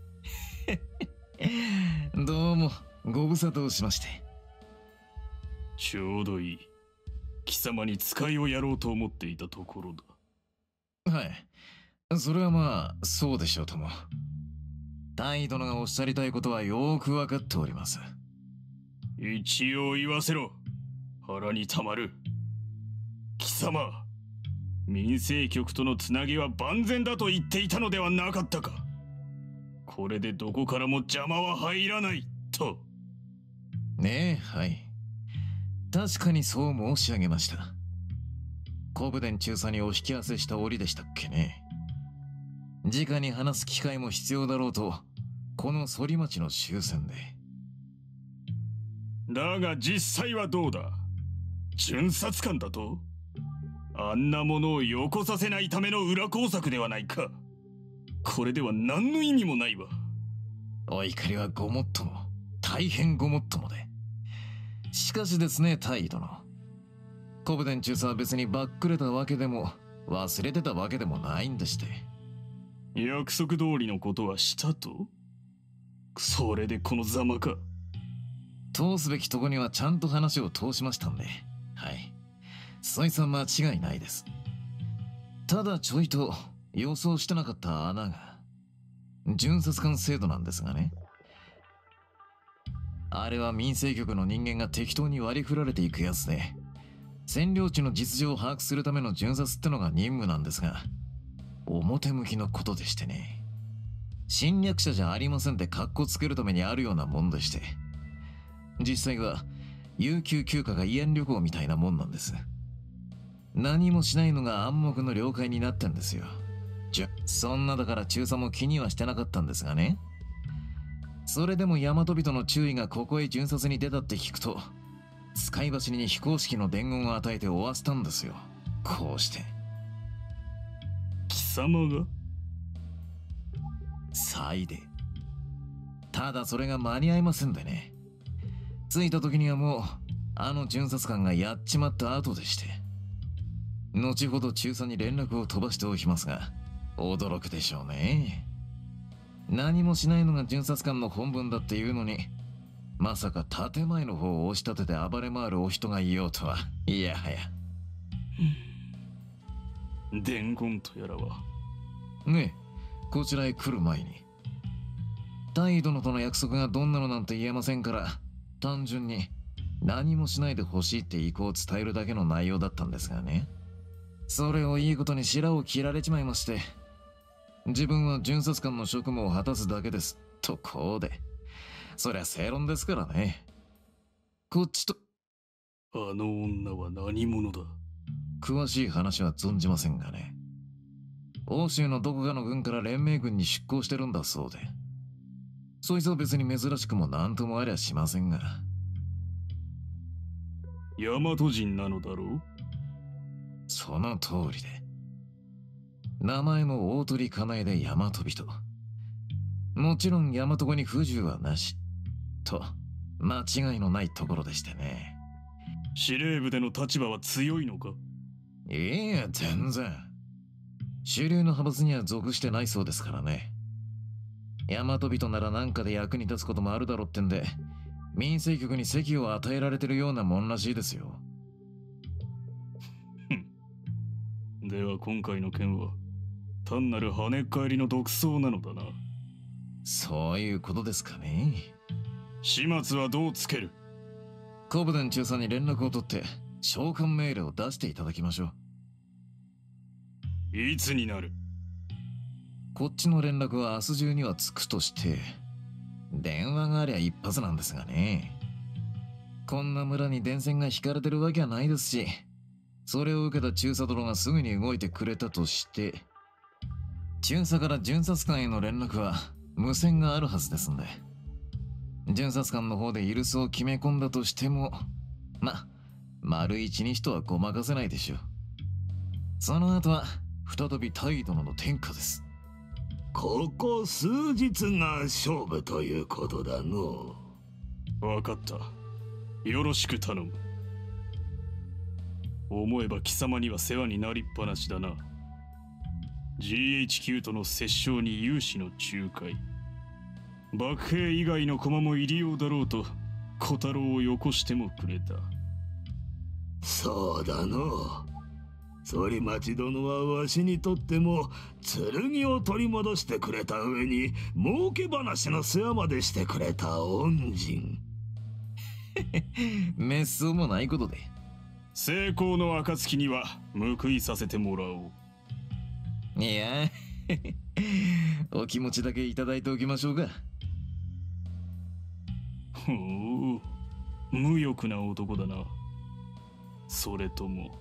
どうもご無沙汰をしまして。 ちょうどいい。貴様に使いをやろうと思っていたところだ。 はい、それはまあそうでしょうとも。 大殿がおっしゃりたいことはよーくわかっております。 一応言わせろ。腹にたまる。貴様、民政局とのつなぎは万全だと言っていたのではなかったか。これでどこからも邪魔は入らないと。 ねえ、はい。確かにそう申し上げました。古武殿中佐にお引き合わせした折でしたっけね。直に話す機会も必要だろうと、この反町の終戦で。 だが実際はどうだ。巡察官だとあんなものをよこさせないための裏工作ではないか。これでは何の意味もないわ。 お怒りはごもっとも、大変ごもっともで。しかしですね、大殿。古武殿中佐は別にばっくれたわけでも忘れてたわけでもないんでして。 約束通りのことはしたと。それでこのざまか。 通すべきとこにはちゃんと話を通しましたんで、はい。そいつは間違いないです。ただちょいと予想してなかった穴が、巡察官制度なんですがね。あれは民政局の人間が適当に割り振られていくやつで、占領地の実情を把握するための巡察ってのが任務なんですが、表向きのことでしてね。侵略者じゃありませんってカッコつけるためにあるようなもんでして、実際は有給休暇が慰安旅行みたいなもんなんです。何もしないのが暗黙の了解になったんですよ。じゃ、そんなだから中佐も気にはしてなかったんですがね。それでも大和人の注意がここへ巡察に出たって聞くと、使い走りに非公式の伝言を与えて終わせたんですよ。こうして。 貴様が？ さいで。ただそれが間に合いませんでね。着いた時にはもう、あの巡察官がやっちまった後でして。後ほど中佐に連絡を飛ばしておきますが、驚くでしょうね。何もしないのが巡察官の本分だっていうのに、まさか建前の方を押し立てて暴れ回るお人がいようとは、いやはや。 伝言とやらは。 ねえ、こちらへ来る前に。大殿との約束がどんなのなんて言えませんから、単純に何もしないでほしいって意向を伝えるだけの内容だったんですがね。それをいいことに白を切られちまいまして、自分は巡察官の職務を果たすだけですとこうで、そりゃ正論ですからね。こっちと。 あの女は何者だ？ 詳しい話は存じませんがね。欧州のどこかの軍から連盟軍に出向してるんだそうで、そいつは別に珍しくも何ともありゃしませんが。 大和人なのだろう？ その通りで、名前も大鳥かなえで大和人。もちろん大和語に不自由はなしと間違いのないところでしてね。 司令部での立場は強いのか？ いや全然。主流の派閥には属してないそうですからね。大和人なら何かで役に立つこともあるだろうってんで、民政局に席を与えられてるようなもんらしいですよ。 では今回の件は単なる跳ねっ返りの独走なのだな。 そういうことですかね。 始末はどうつける？ 古武殿中佐に連絡を取って召喚命令を出していただきましょう。いつになる？ こっちの連絡は明日中にはつくとして、電話がありゃ一発なんですがね。こんな村に電線が引かれてるわけはないですし、それを受けた中佐殿がすぐに動いてくれたとして、中佐から巡察官への連絡は無線があるはずですんで、巡察官の方で許すを決め込んだとしても、ま、丸一日とはごまかせないでしょう。その後は再び大殿の天下です。 ここ数日が勝負ということだの。 分かった。よろしく頼む。思えば貴様には世話になりっぱなしだな。ジーエイチキュー との折衝に有志の仲介。幕兵以外の駒も入りようだろうと小太郎をよこしてもくれた。 そうだの。 反町殿はわしにとっても剣を取り戻してくれた上に儲け話の世話までしてくれた恩人。 めっそうもないことで。 成功の暁には報いさせてもらおう。いやお気持ちだけいただいておきましょうか。 ほう、無欲な男だな。それとも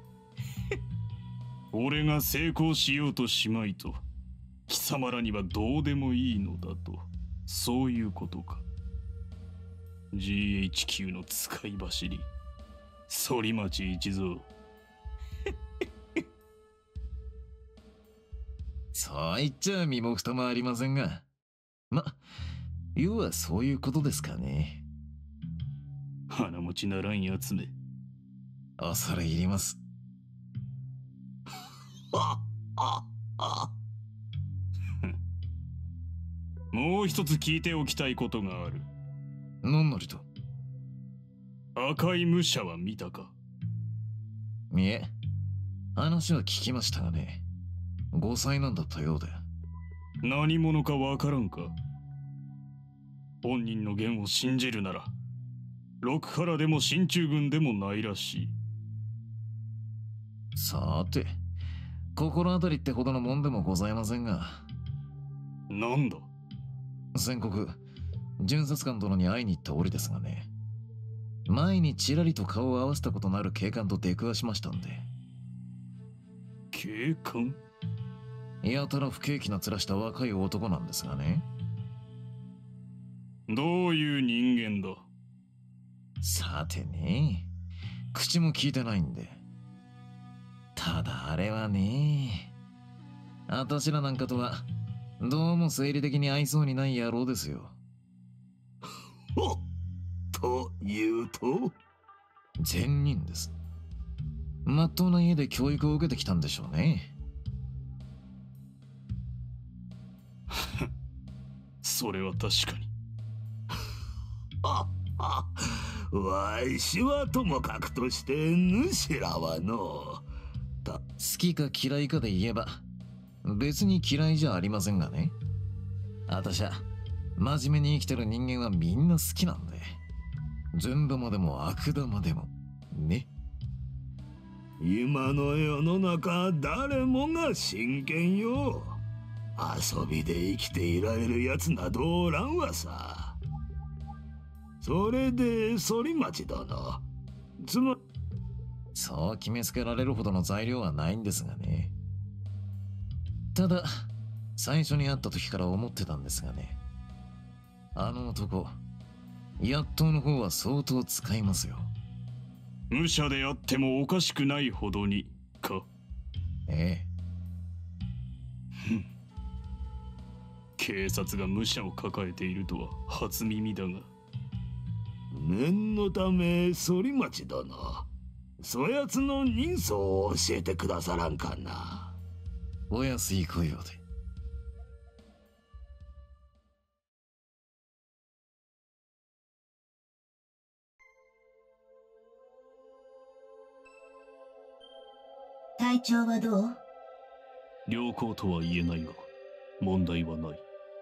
俺が成功しようとしまいと貴様らにはどうでもいいのだと、そういうことか。 ジーエイチキュー の使い走り反町一蔵。 そう言っちゃ身も蓋もありませんが、ま、要はそういうことですかね。 鼻持ちならんやつめ。 恐れ入ります。 もう一つ聞いておきたいことがある。 なんなりと。 赤い武者は見たか？ いえ、話は聞きましたがね、ご災難だったようで。 何者かわからんか？本人の言を信じるなら六原でも進駐軍でもないらしい。 さて、心当たりってほどのもんでもございませんが。 なんだ？ 先刻巡察官殿に会いに行った折ですがね、前にちらりと顔を合わせたことのある警官と出くわしましたんで。 警官？ やたら不景気な面した若い男なんですがね。 どういう人間だ？ さてね、口も聞いてないんで。ただあれはね、あたしらなんかとはどうも生理的に合いそうにない野郎ですよ。 おっというと？ 善人です。まっとうな家で教育を受けてきたんでしょうね。 それは確かに。 ああ、わしはともかくとして主らはのた好きか嫌いかで言えば別に嫌いじゃありませんがね。あたしゃ真面目に生きてる人間はみんな好きなんで、善玉でも悪玉でもね。 今の世の中誰もが真剣よ。遊びで生きていられるやつなどおらんわさ。それで反町殿、つまそう決めつけられるほどの材料はないんですがね。ただ最初に会った時から思ってたんですがね、あの男やっとの方は相当使いますよ。 武者であってもおかしくないほどにか？ ええ。 警察が武者を抱えているとは初耳だが。 念のため反町殿、そやつの人相を教えてくださらんかな。 お安いご用で。 体調はどう？ 良好とは言えないが問題はない。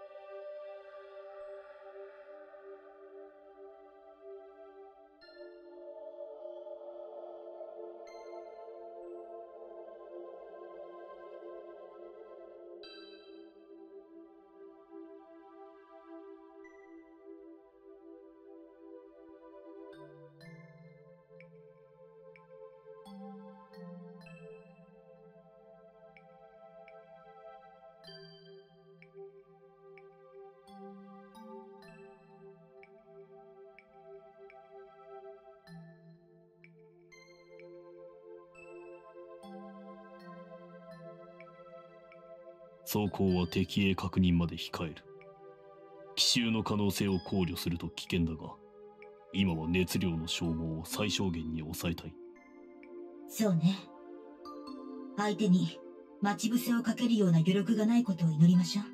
走行は敵へ確認まで控える。奇襲の可能性を考慮すると危険だが、今は熱量の消耗を最小限に抑えたい。 そうね。相手に待ち伏せをかけるような余力がないことを祈りましょう。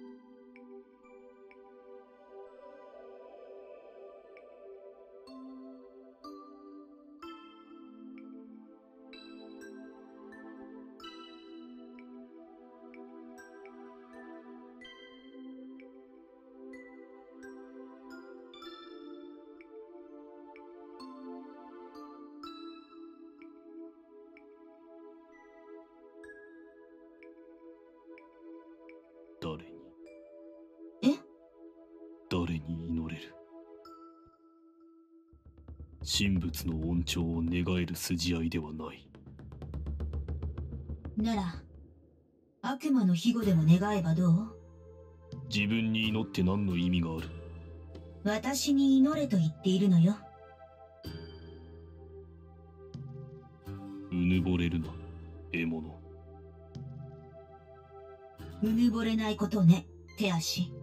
に祈れる。神仏の恩寵を願える筋合いではない。 なら悪魔の庇護でも願えばどう？ 自分に祈って何の意味がある？ 私に祈れと言っているのよ。 うぬぼれるな、獲物。 うぬぼれないことね、手足。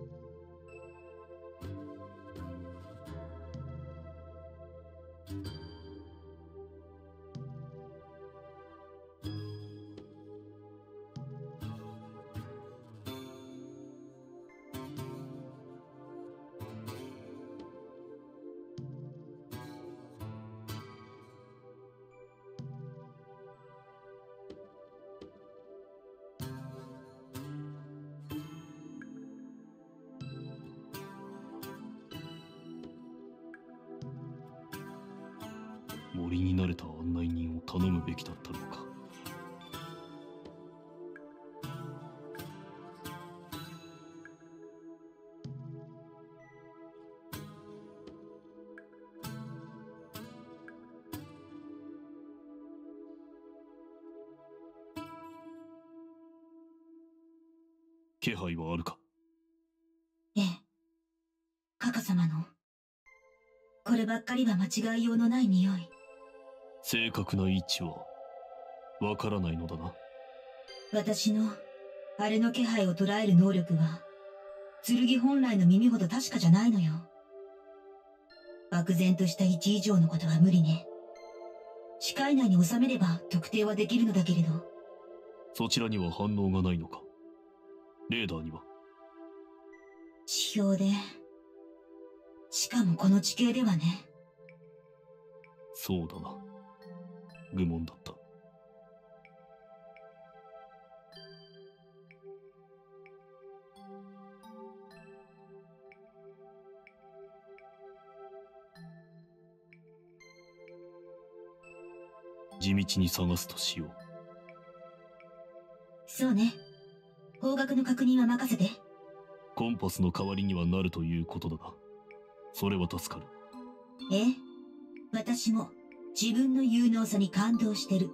森に慣れた案内人を頼むべきだったのか。気配はあるか？ ええ、カカ様の。こればっかりは間違いようのない匂い。 正確な位置はわからないのだな。 私のあれの気配を捉える能力は剣本来の耳ほど確かじゃないのよ。漠然とした位置以上のことは無理ね。視界内に収めれば特定はできるのだけれど。 そちらには反応がないのか？レーダーには？ 地表で、しかもこの地形ではね。 そうだな。愚問だった。地道に探すとしよう。 そうね。方角の確認は任せて。 コンパスの代わりにはなるということだな。それは助かる。 ええ、私も自分の有能さに感動してる。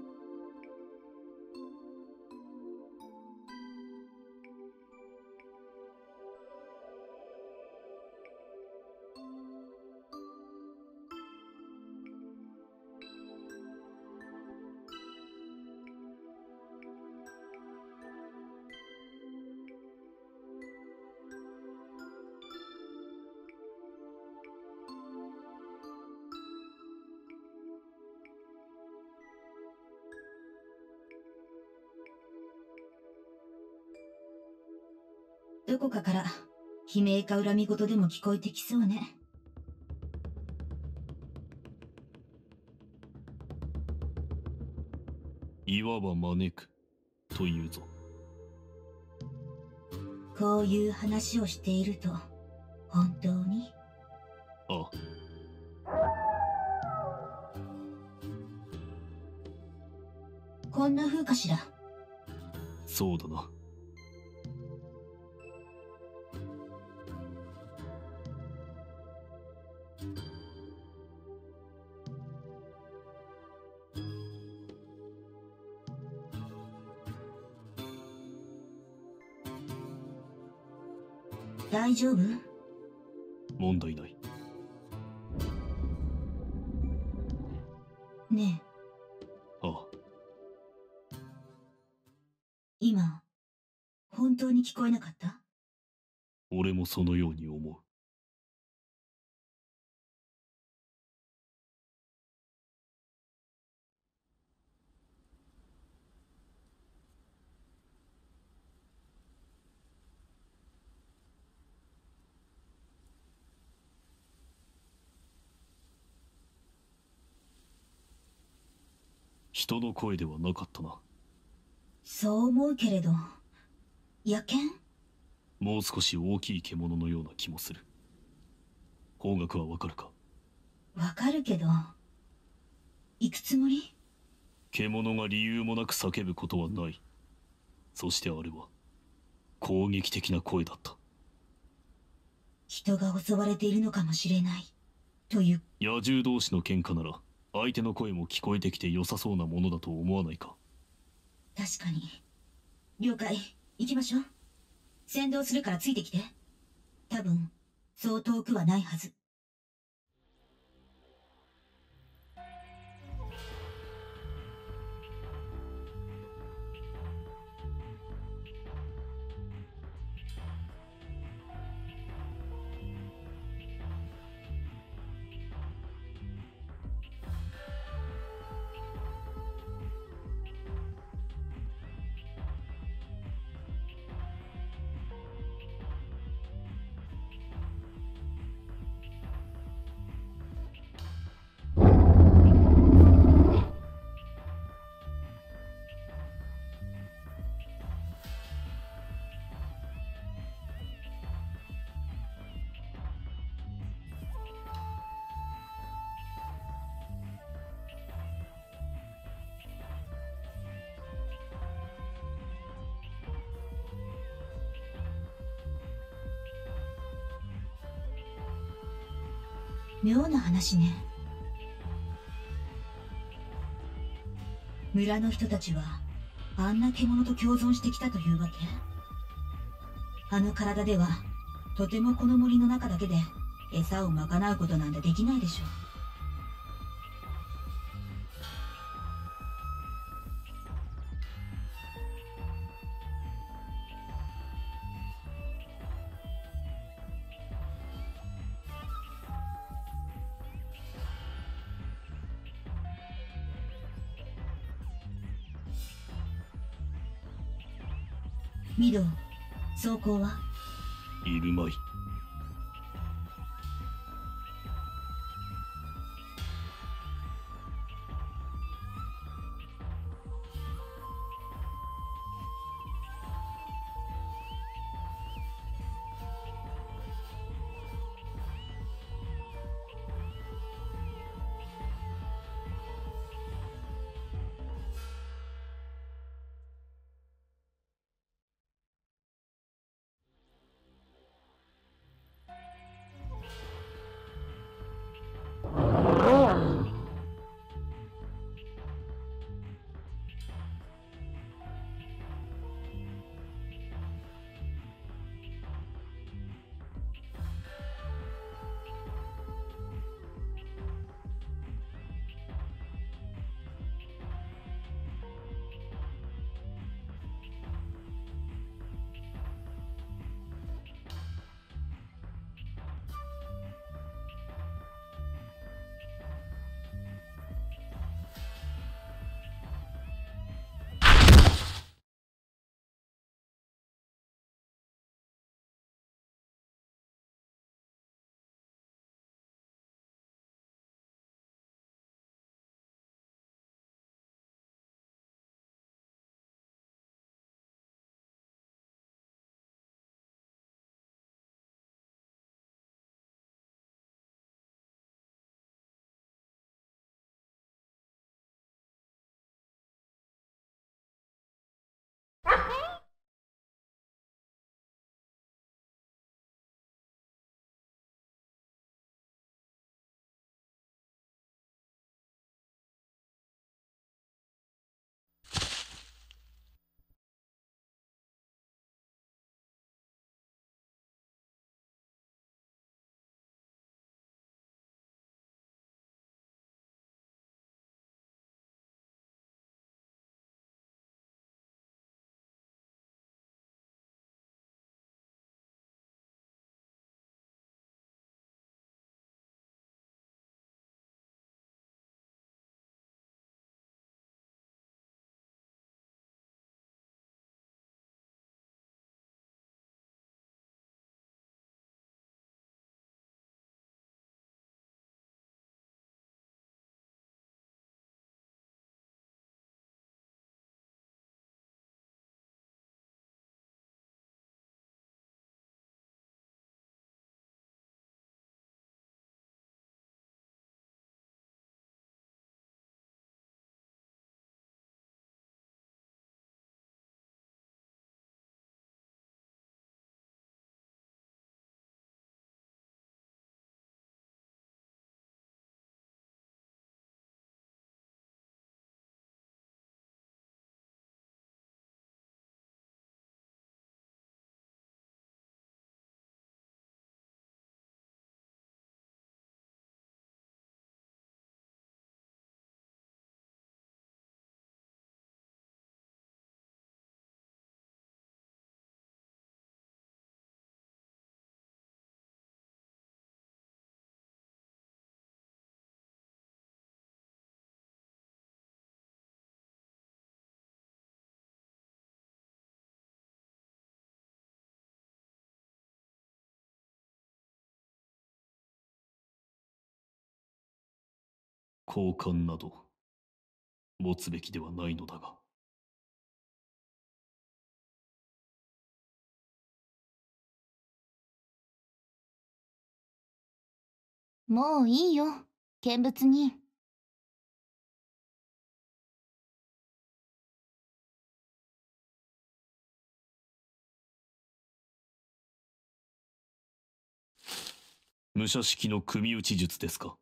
どこかから悲鳴か恨み事でも聞こえてきそうね。 いわば招くというぞ。 こういう話をしていると本当に？ ああ。 こんな風かしら？ そうだな。 大丈夫？ 問題ない。 ねえ。ああ。 今、本当に聞こえなかった？ 俺もそのように思う。人の声ではなかったな。 そう思うけれど、野犬？ もう少し大きい獣のような気もする。方角はわかるか？ わかるけど、行くつもり？ 獣が理由もなく叫ぶことはない。そしてあれは攻撃的な声だった。 人が襲われているのかもしれないという。 野獣同士の喧嘩なら相手の声も聞こえてきて良さそうなものだと思わないか。 確かに。了解。行きましょう。先導するからついてきて。多分そう遠くはないはず。妙な話ね。村の人たちはあんな獣と共存してきたというわけ？あの体ではとてもこの森の中だけで餌を賄うことなんてできないでしょう。ミド、走行はいるまい。 交換など持つべきではないのだが。 もういいよ、見物人。 武者式の組打ち術ですか？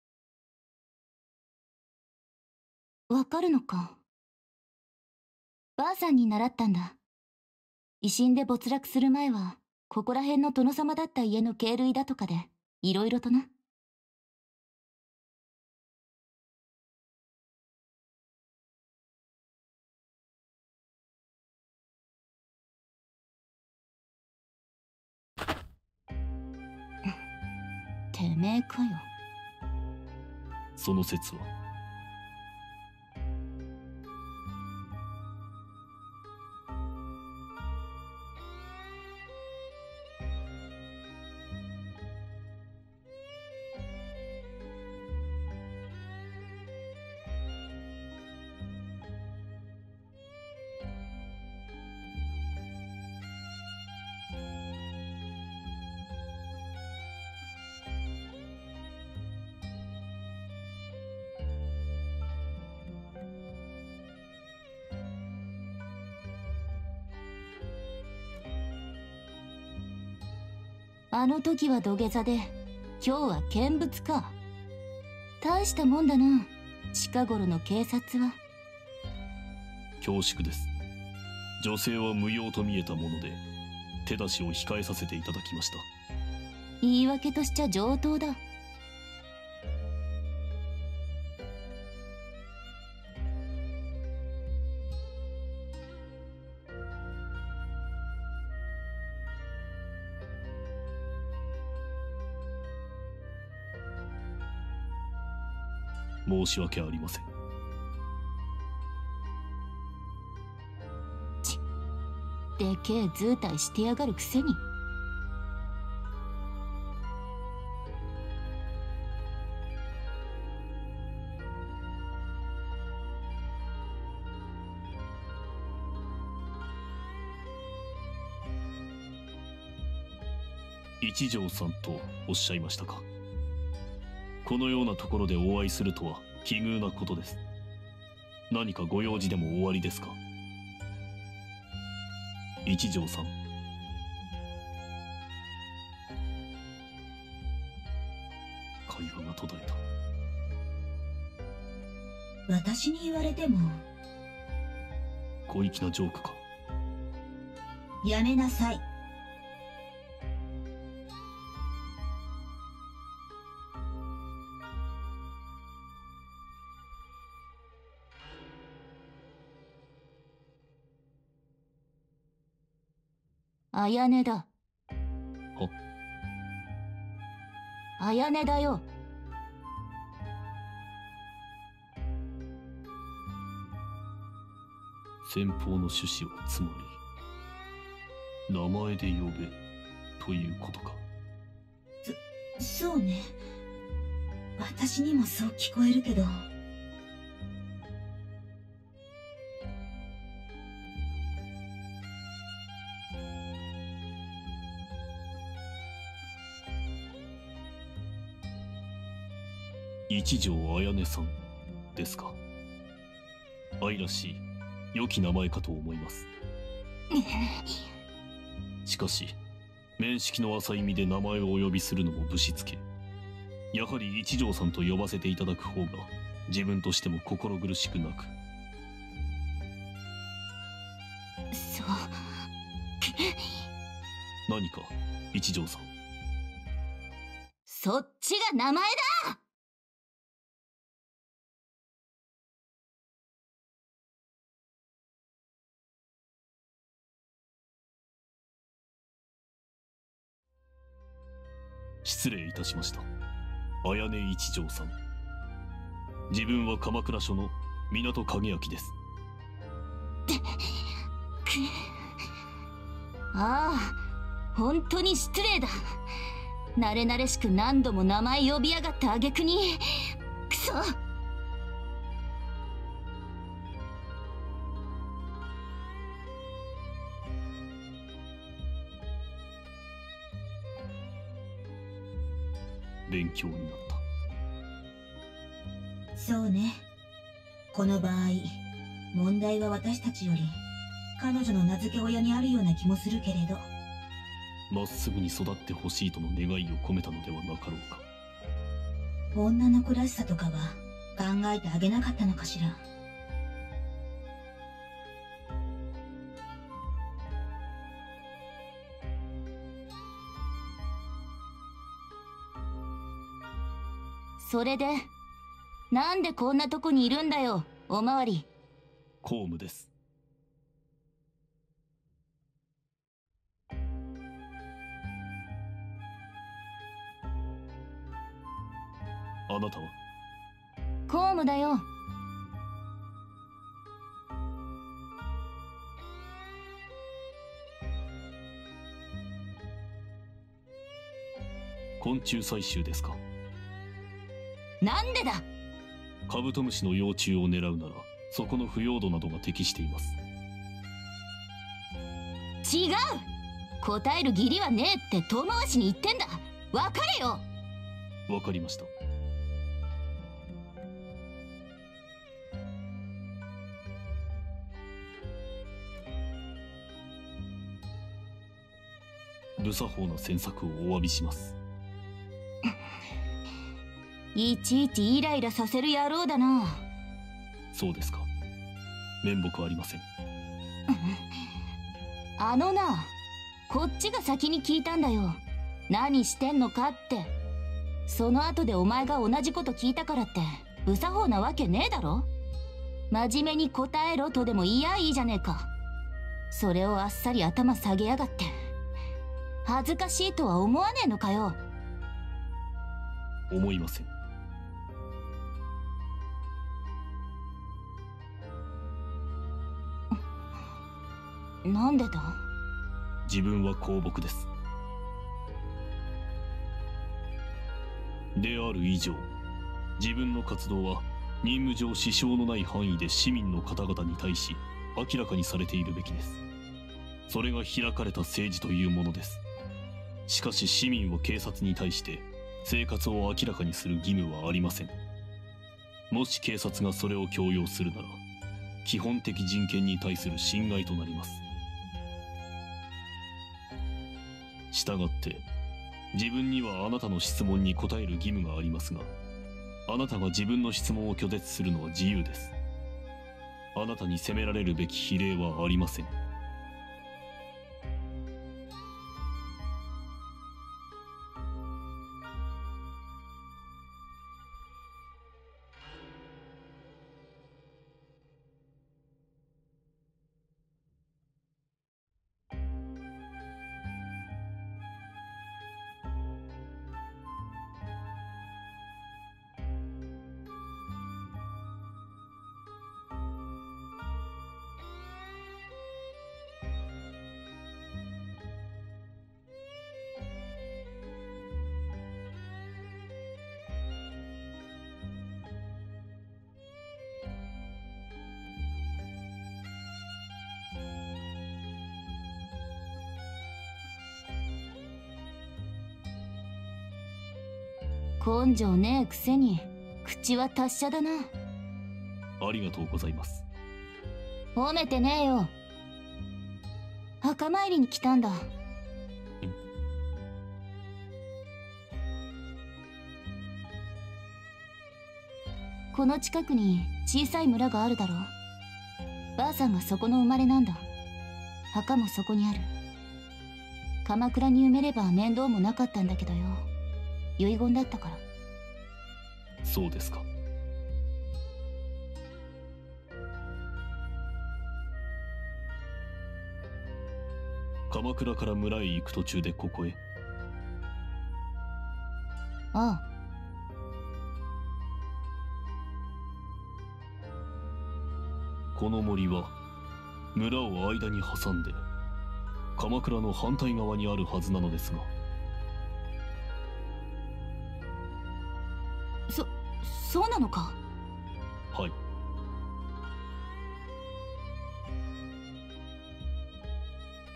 わかるのか。ばあさんに習ったんだ。維新で没落する前はここら辺の殿様だった家の系類だとかでいろいろとな。てめえかよ。 その説は？ あの時は土下座で、今日は見物か。大したもんだな、近頃の警察は。 恐縮です。女性は無用と見えたもので、手出しを控えさせていただきました。 言い訳としちゃ上等だ。 申し訳ありません。 ちでけえ図体してやがるくせに。 一条さんとおっしゃいましたか。このようなところでお会いするとは奇遇なことです。何かご用事でもおありですか？一条さん。会話が途絶えた。 私に言われても。 小粋なジョークか。 やめなさい。 あやねだ。 は？ あやねだよ。 先方の趣旨はつまり名前で呼べということか。 そ、そうね。私にもそう聞こえるけど。 一条あやねさんですか。愛らしい良き名前かと思います。しかし面識の浅い身で名前をお呼びするのもぶしつけ。やはり一条さんと呼ばせていただく方が自分としても心苦しくなく。 そう。 何か一条さん。 そっちが名前だ。 失礼いたしました。綾音一条さん。自分は鎌倉署の港影明です。 ああ、本当に失礼だ。慣れ慣れしく何度も名前呼びやがった挙句に、くそ、 勉強になった。 そうね。この場合、問題は私たちより彼女の名付け親にあるような気もするけれど。 まっすぐに育ってほしいとの願いを込めたのではなかろうか。 女の子らしさとかは考えてあげなかったのかしら。 それで、なんでこんなとこにいるんだよ、おまわり。 公務です。あなたは？ 公務だよ。 昆虫採集ですか？ なんでだ。 カブトムシの幼虫を狙うならそこの腐葉土などが適しています。 違う。答える義理はねえって遠回しに言ってんだ。わかれよ。 わかりました。無作法な詮索をお詫びします。 いちいちイライラさせる野郎だな。 そうですか。面目ありません。 あのな、こっちが先に聞いたんだよ。何してんのかって。その後でお前が同じこと聞いたからって無作法なわけねえだろ。真面目に答えろとでも言いやいいじゃねえか。それをあっさり頭下げやがって。恥ずかしいとは思わねえのかよ。 思いません。 なんでだ。 自分は公僕です。である以上、自分の活動は任務上支障のない範囲で市民の方々に対し明らかにされているべきです。それが開かれた政治というものです。しかし市民は警察に対して生活を明らかにする義務はありません。もし警察がそれを強要するなら基本的人権に対する侵害となります。したがって自分にはあなたの質問に答える義務がありますが、あなたが自分の質問を拒絶するのは自由です。あなたに責められるべき非礼はありません。 根性ねえくせに口は達者だな。 ありがとうございます。 褒めてねえよ。墓参りに来たんだ。この近くに小さい村があるだろう。ばあさんがそこの生まれなんだ。墓もそこにある。鎌倉に埋めれば面倒もなかったんだけどよ。遺言だったから。 そうですか。鎌倉から村へ行く途中でここへ。 ああ。 この森は村を間に挟んで鎌倉の反対側にあるはずなのですが。 そ、そうなのか。 はい。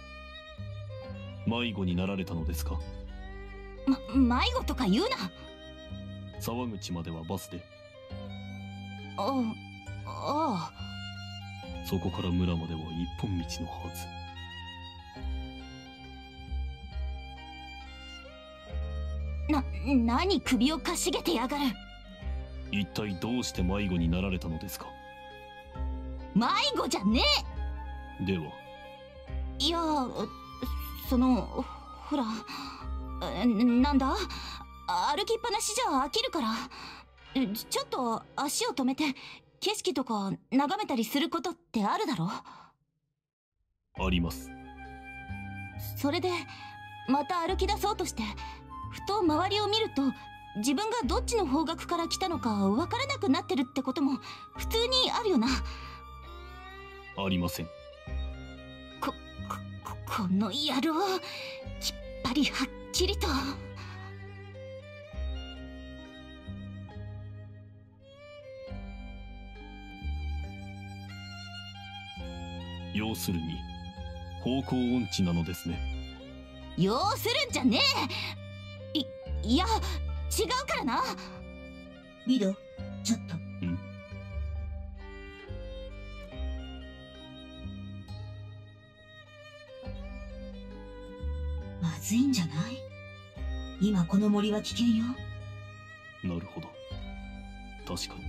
迷子になられたのですか。 ま、迷子とか言うな。 沢口まではバスで。 あああ。 そこから村までは一本道のはず。 な、何首をかしげてやがる。 一体どうして迷子になられたのですか？ 迷子じゃねえ。では。 いや、その、ほら、なんだ、歩きっぱなしじゃ飽きるから、ちょっと足を止めて景色とか眺めたりすることってあるだろ？ あります。 それでまた歩き出そうとして、ふと周りを見ると自分がどっちの方角から来たのかわからなくなってるってことも普通にあるよな。 ありません。 こ、こ、この野郎、きっぱりはっきりと。 要するに方向音痴なのですね。 要するんじゃねえ。い、いや、違うからな。 ミド、ちょっと。 ん？ まずいんじゃない？今この森は危険よ。 なるほど。確かに。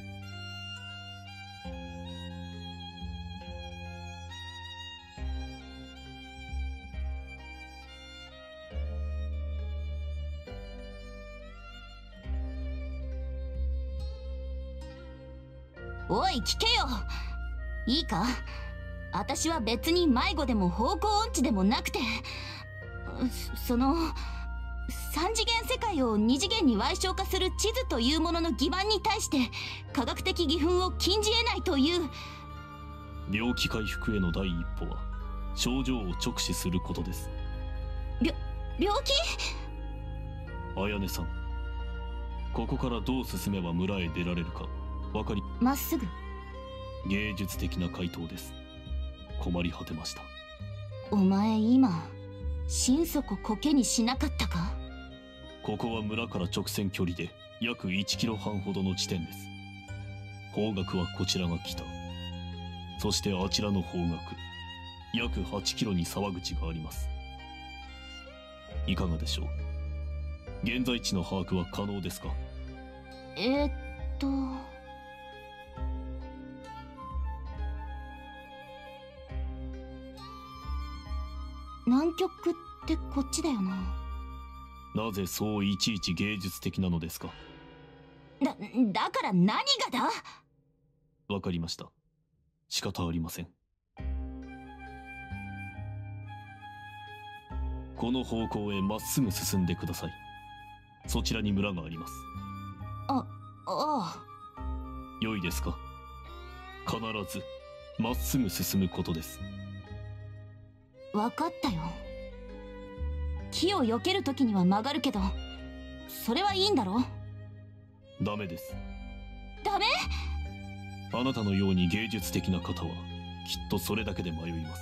おい、聞けよ。いいか、私は別に迷子でも方向音痴でもなくて、その三次元世界を二次元に矮小化する地図というものの欺瞞に対して科学的義憤を禁じ得ないという。 病気回復への第一歩は症状を直視することです。 び病気？ 綾音さん、ここからどう進めば村へ出られるかわかり？ まっすぐ。 芸術的な回答です。困り果てました。 お前今心底苔にしなかったか？ ここは村から直線距離で約いちキロはんほどの地点です。方角はこちらが北、そしてあちらの方角約はちキロに沢口があります。いかがでしょう？現在地の把握は可能ですか？ えー、っと南極ってこっちだよな。 なぜそういちいち芸術的なのですか？ だ、だから何がだ？ わかりました。仕方ありません。この方向へまっすぐ進んでください。そちらに村があります。 あ、ああ。 良いですか？必ずまっすぐ進むことです。 わかったよ。木を避けるときには曲がるけど、それはいいんだろ？ ダメです。 ダメ？ あなたのように芸術的な方はきっとそれだけで迷います。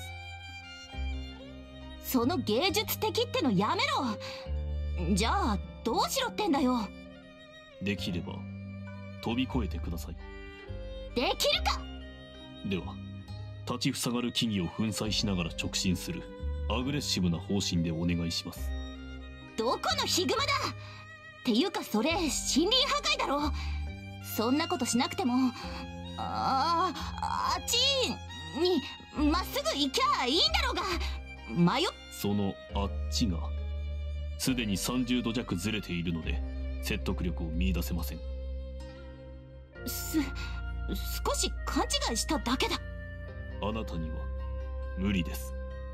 その芸術的ってのやめろ。じゃあどうしろってんだよ。 できれば飛び越えてください。 できるか？ では立ちふさがる木々を粉砕しながら直進するアグレッシブな方針でお願いします。 どこのヒグマだっていうか、それ森林破壊だろ。そんなことしなくても、ああ、あっちにまっすぐ行きゃいいんだろうが。迷っそのあっちがすでにさんじゅうど弱ずれているので説得力を見出せません。 す少し勘違いしただけだ。 あなたには無理です。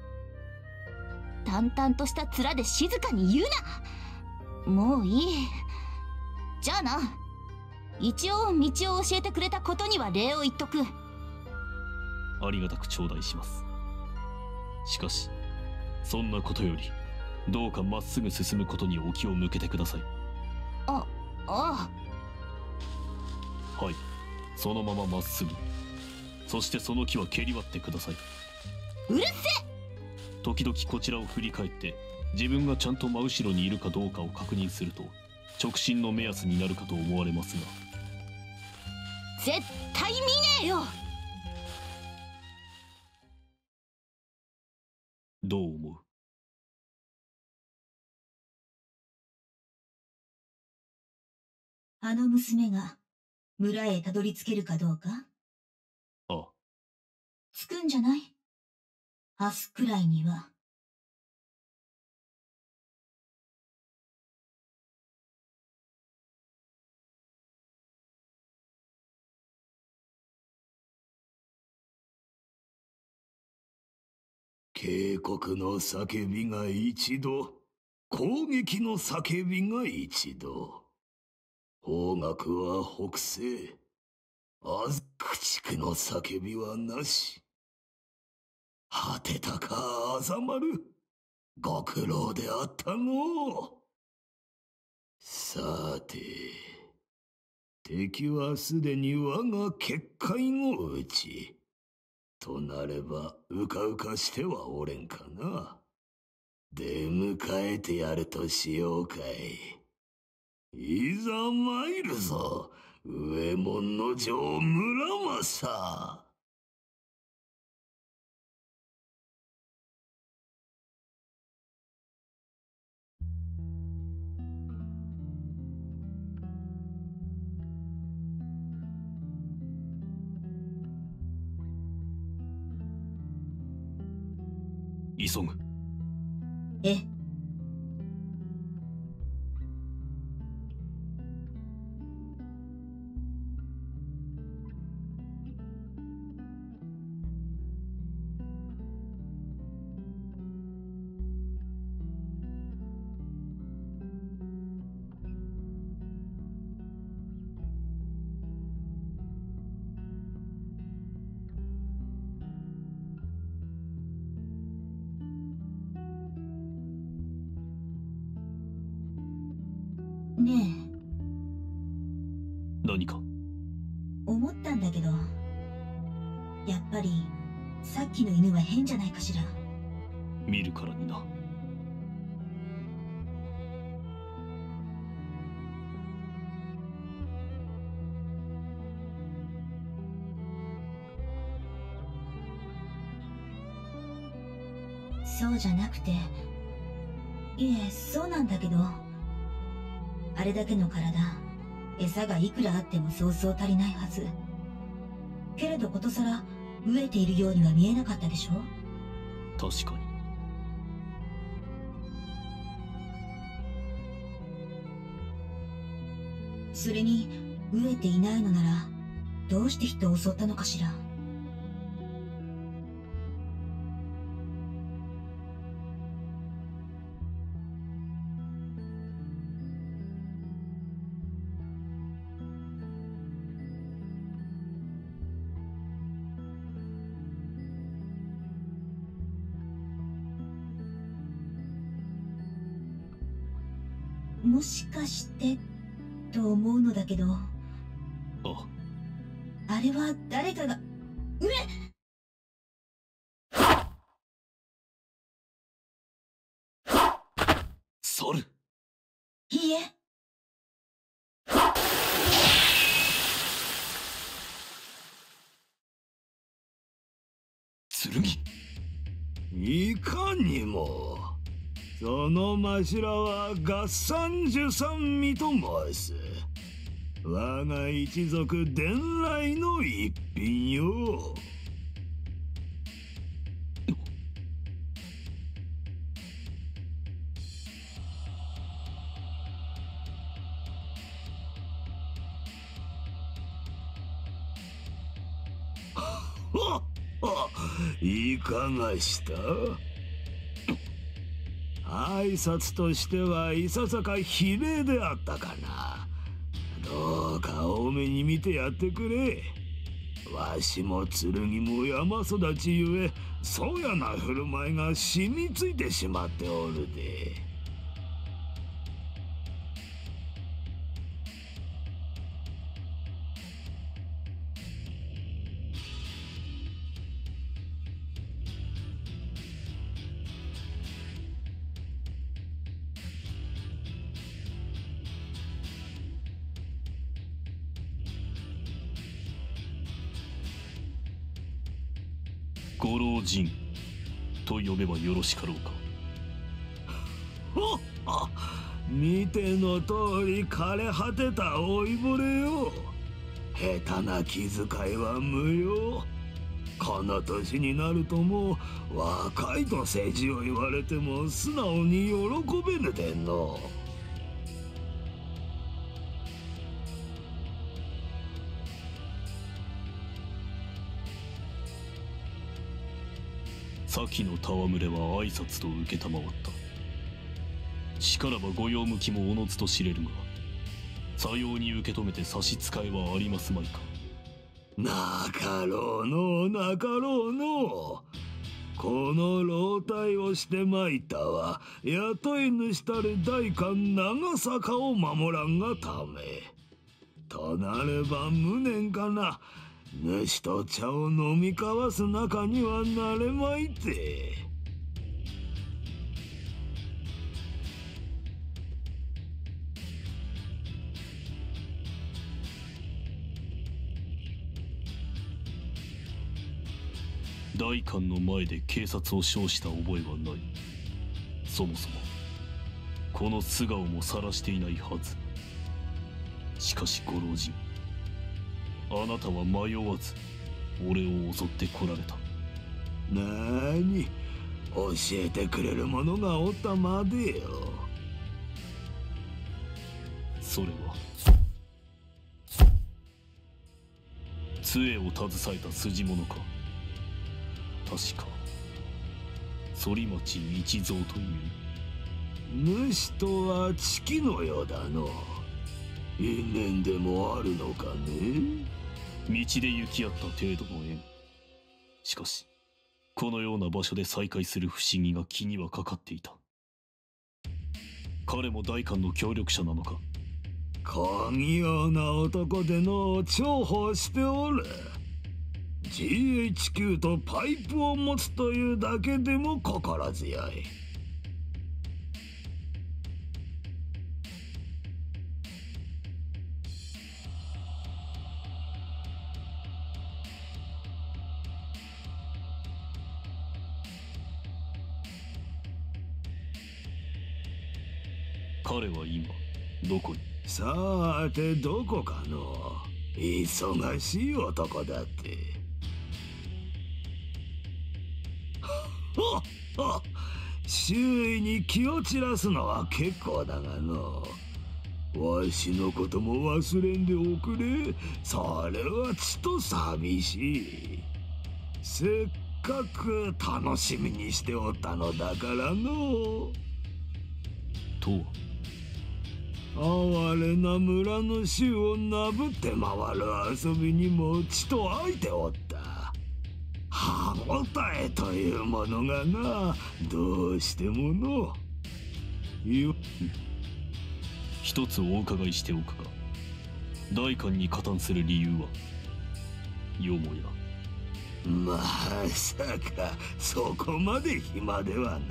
淡々とした面で静かに言うな。もういい。じゃあな、一応道を教えてくれたことには礼を言っとく。 ありがたく頂戴します。しかしそんなことよりどうかまっすぐ進むことにお気を向けてください。 あ、ああ。はい、そのまままっすぐ。そしてその木は蹴り割ってください。 うるせえ。 時々こちらを振り返って自分がちゃんと真後ろにいるかどうかを確認すると直進の目安になるかと思われますが。 絶対見ねえよ。 どう思う？ あの娘が村へたどり着けるかどうか？ ああ。 着くんじゃない？明日くらいには。 警告の叫びが一度、攻撃の叫びが一度。方角は北西。あず駆逐の叫びはなし。果てたかあざまる。ご苦労であったの。さて、敵はすでに我が結界を打ち、となればうかうかしてはおれんかな。出迎えてやるとしようかい。いざ参るぞ、上門の城村正。 急ぐ。 え？ねえ。何か？ 思ったんだけど、やっぱりさっきの犬は変じゃないかしら。 見るからにな。 そうじゃなくて、いえ、そうなんだけど、あれだけの体、餌がいくらあってもそうそう足りないはず。けれどことさら飢えているようには見えなかったでしょ？ 確かに。 それに飢えていないのならどうして人を襲ったのかしら。もしかしてと思うのだけど、 ああれは誰かが、うえ猿。 いいえ。 剣。 いかにも。その頭は合算十三味と申す。我が一族伝来の一品よ。いかがした？挨拶としてはいささか非礼であったかな。どうか大目に見てやってくれ。わしも剣も山育ちゆえ、そやな振る舞いが染みついてしまっておるで。 ご老人と呼べばよろしかろうか。 ほっほ、見ての通り枯れ果てた老いぼれよ。下手な気遣いは無用。この年になるともう若いと世辞を言われても素直に喜べぬでの。 先の戯れは挨拶と承った。しからばご用向きもおのずと知れるが、さように受け止めて差し支えはありますまいか。 なかろうのなかろうの。この老体をしてまいたは雇い主たる代官長坂を守らんがため。となれば無念かな。主と茶を飲み交わす仲にはなれまいて。 代官の前で警察を称した覚えはない。そもそもこの素顔も晒していないはず。しかしご老人、あなたは迷わず俺を襲ってこられた。 なーに、教えてくれる者がおったまでよ。 それは杖を携えた筋者か。確か反町一蔵という。 主とは月のようだの。因縁でもあるのかね。 道で行き合った程度の縁。しかしこのような場所で再会する不思議が気にはかかっていた。彼も代官の協力者なのか。 小器用な男での重宝しておる。ジーエイチキュー とパイプを持つというだけでも心強い。 彼は今どこに。 さてどこかの。忙しい男だって。ほっほ、周囲に気を散らすのは結構だがの。わしのことも忘れんでおくれ。それはちと寂しい。せっかく楽しみにしておったのだからの。 とは哀れな村の衆をなぶって回る遊びにもちと空いておった。歯応えというものがな、どうしてもの。よ、 一つお伺いしておくが、代官に加担する理由は。よもやまさかそこまで暇ではない。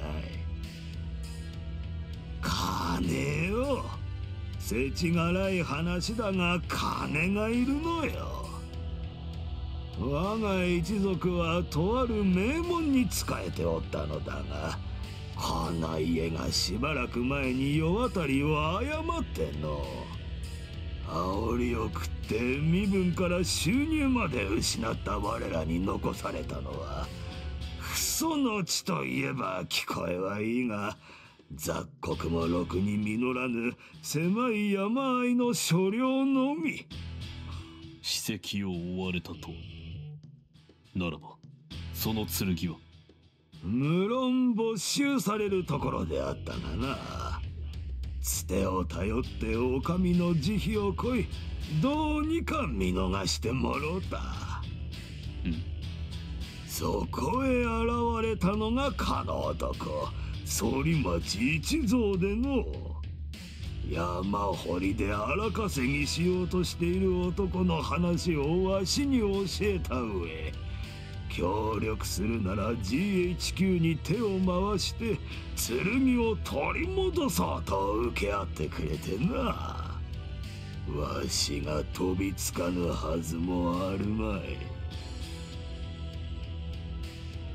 金よ。世知辛い話だが金がいるのよ。我が一族はとある名門に仕えておったのだが、この家がしばらく前に世渡りを誤っての。煽りを食って身分から収入まで失った我らに残されたのは、父祖の地といえば聞こえはいいが、雑穀もろくに実らぬ狭い山あいの所領のみ。 史跡を追われたとならば、その剣は。 無論没収されるところであったがな。つてを頼ってお上の慈悲をこい、どうにか見逃してもろた。 うん。 そこへ現れたのがかの男、反町一蔵での。山掘りで荒稼ぎしようとしている男の話をわしに教えた上、協力するなら ジーエイチキュー に手を回して剣を取り戻そうと受け合ってくれてな。わしが飛びつかぬはずもあるまい。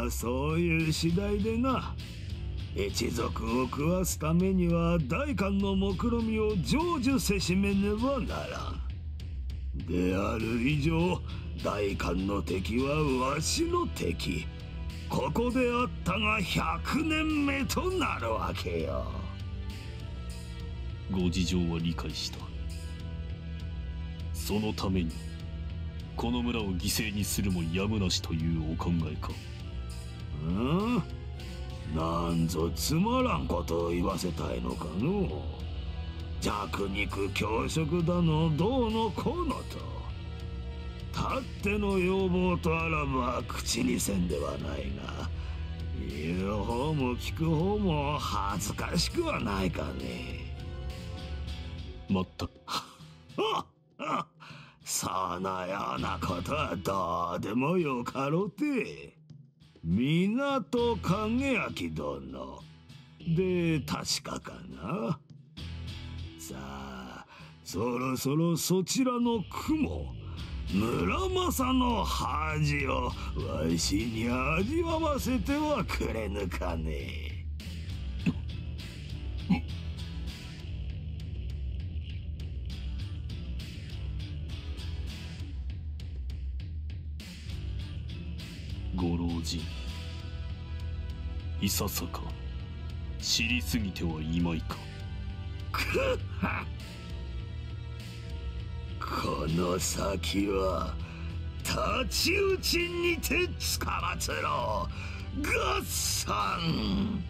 はそういう次第でな。一族を食わすためには代官の目論みを成就せしめねばならん。である以上、代官の敵はわしの敵。ここであったがひゃくねんめとなるわけよ。 ご事情は理解した。そのためにこの村を犠牲にするもやむなしというお考えか。 うん？なんぞつまらんことを言わせたいのかの。弱肉強食だのどうのこうのと。たっての要望とあらば口にせんではないが、言う方も聞く方も恥ずかしくはないかね。 まったくそのようなことはどうでもよかろうて。港景明殿で確かかな。さあ、そろそろそちらの雲、村正の恥をわしに味わわせてはくれぬかね。 ご老人、いささか知りすぎてはいまいか。 くっはこの先は太刀打ちにてつかまつろう。合算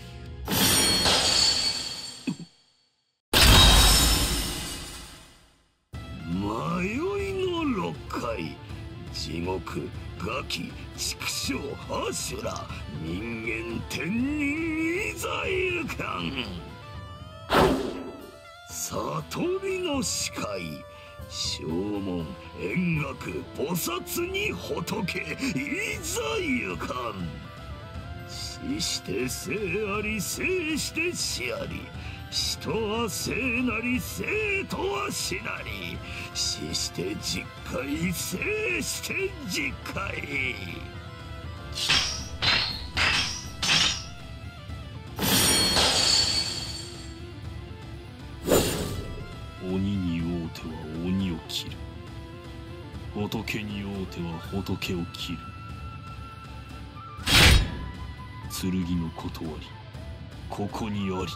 迷いの六階、地獄、ガキ、畜生、アシュラ、人間、天人、いざゆかん。悟りの視界、正門、円覚、菩薩に仏、いざゆかん。死して生あり、生して死あり。死とは生なり、生とは死なり。死して実戒、生して実戒。 鬼に会うては鬼を斬る。仏に会うては仏を斬る。剣の断り、ここにあり。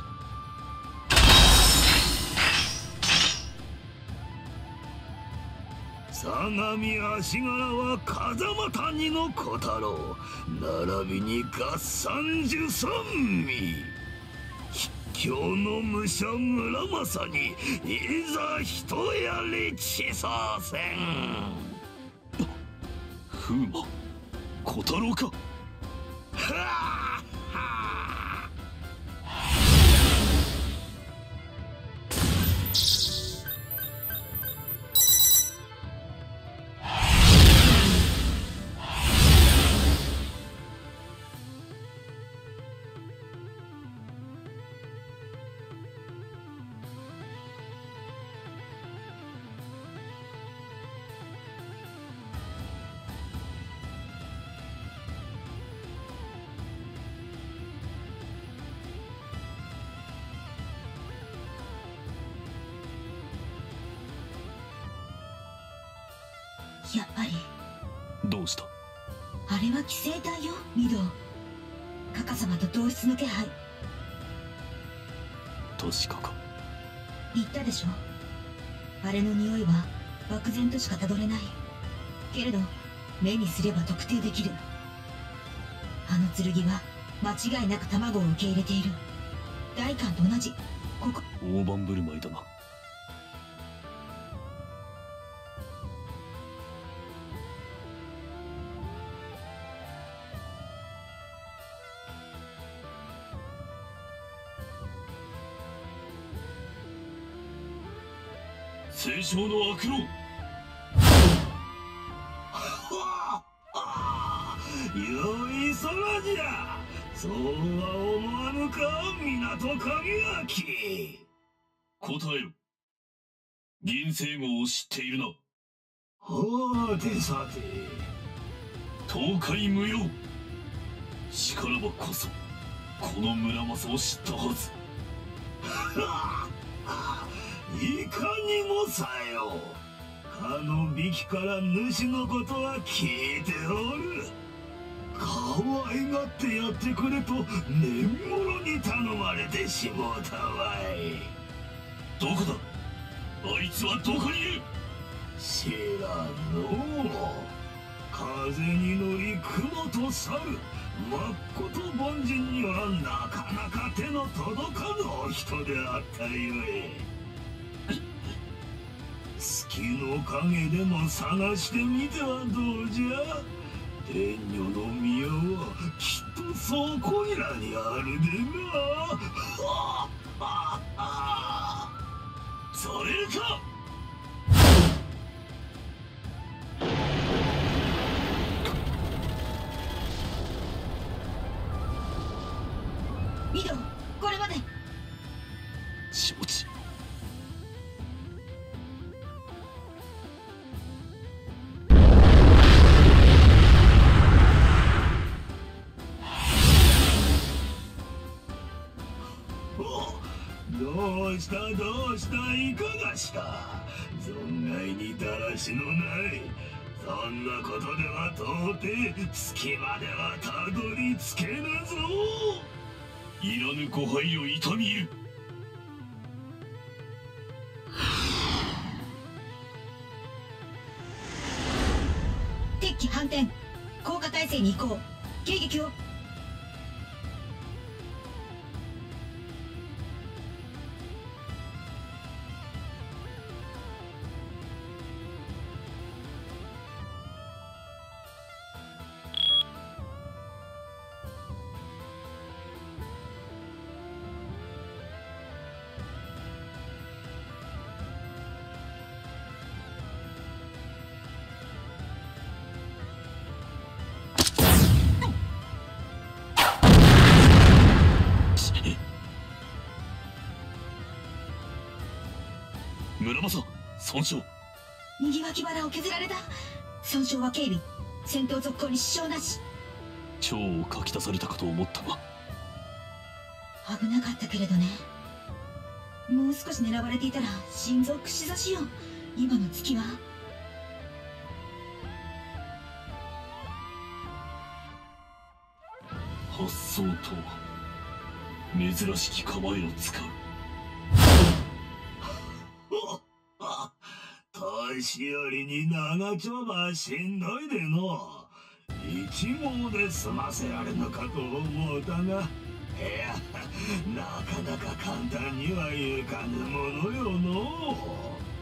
相模足柄は風間谷の小太郎、並びに合算十三味。筆境の武者村正にいざ人やり地相戦。 風魔小太郎か。 はあやっぱりどうした。 あれは寄生体よ、御堂。カカ様と同室の気配。 確かか。 言ったでしょ。あれの匂いは漠然としかたどれない。けれど目にすれば特定できる。あの剣は間違いなく卵を受け入れている。代官と同じ。ここ大盤振る舞いだな。清少の悪郎。 よいそらじゃ。そうは思わぬか、港景明。 答えろ。銀星号を知っているな。 はてさて。 東海無用。 しからばこそこの村正を知ったはず。 いかにもさよ。かのびきから主のことは聞いておる。可愛がってやってくれと年頃に頼まれてしもうたわい。 どこだ、あいつはどこにいる。 知らんのう。風に乗り雲と去るまっこと凡人にはなかなか手の届かぬお人であったゆえ、月の影でも探してみてはどうじゃ。天女の宮はきっとそこいらにあるでな。 それか。 ミド、これまで。 承知。 どうしたどうした、いかがした。存外にだらしのない。そんなことでは到底月まではたどり着けぬぞ。 いらぬ誤配を痛み入る。 敵機反転、降下態勢に移行。迎撃を。 村正、損傷。 右脇腹を削られた。損傷は軽微。戦闘続行に支障なし。 蝶をかき出されたかと思ったが。 危なかったけれどね。もう少し狙われていたら心臓串刺しよ。今の月は。 発想とは珍しき構えを使う。 年寄りに長丁場しんどいでの。一網で済ませられぬかと思うたが、いや、なかなか簡単にはいかぬものよの。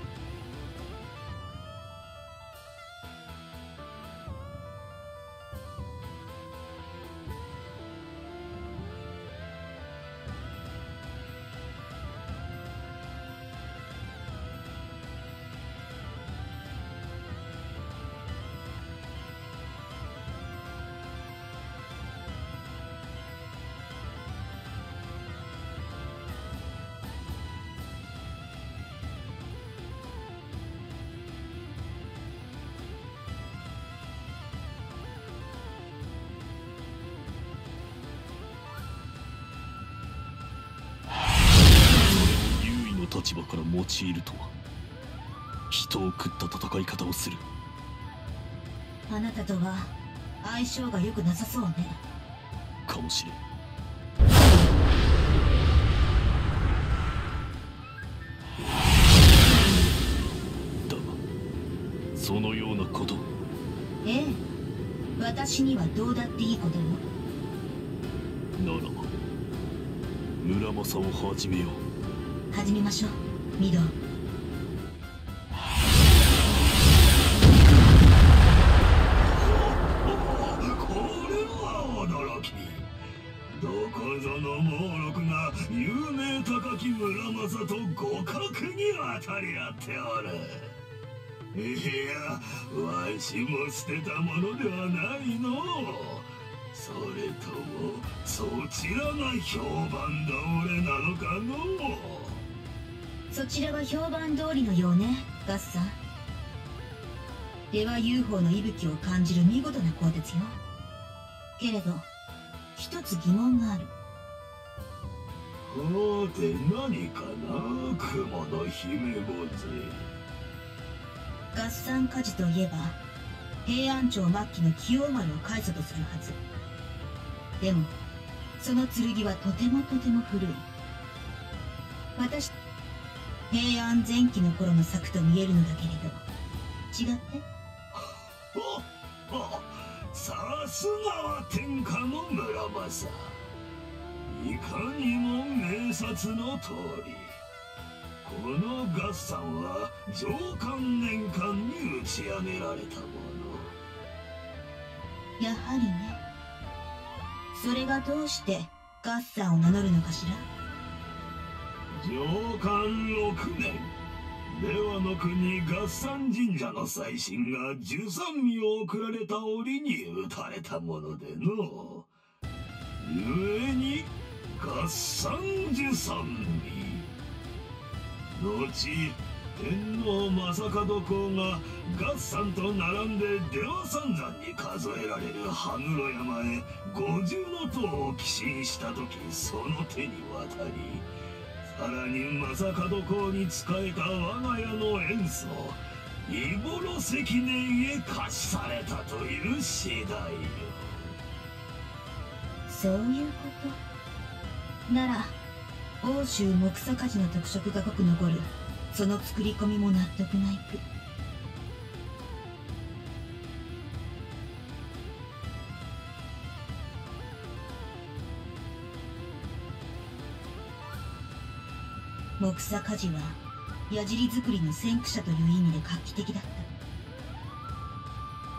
立場から用いるとは、人を食った戦い方をする。 あなたとは相性が良くなさそうね。 かもしれん。だがそのようなこと。 ええ、私にはどうだっていいことよ。 ならば村正を始めよう。 始めましょう、ミド。 これは驚き。どこぞの猛録が有名高き村正と互角に渡り合っておる。いや、わしも捨てたものではないの。それともそちらが評判通りなのかの。 そちらは評判通りのようね、ガッサン。では ユーフォー の息吹を感じる見事な鋼鉄よ。けれど一つ疑問がある。 はて何かな、雲の姫坊勢。 合算火事といえば平安朝末期の清丸を開祖とするはず。でもその剣はとてもとても古い。私、平安前期の頃の作と見えるのだけれど、違って？ さすがは天下の村正。いかにも名察の通り、この合算は上官年間に打ち上げられたもの。やはりね。それがどうして合算を名乗るのかしら。 上官ろくねん、出羽の国合算神社の祭神が十三味を贈られた折に打たれたものでの。ゆえに合算十三味。後天皇正門公が合算と並んで出羽三山に数えられる羽黒山へ五重塔を寄進した時、その手に渡り、さらに正門公に仕えた我が家の塩素イボロ関根へ貸しされたという次第よ。 そういうことなら、欧州木佐火事の特色が濃く残るその作り込みも納得がいく。木佐火事は矢尻作りの先駆者という意味で画期的だった。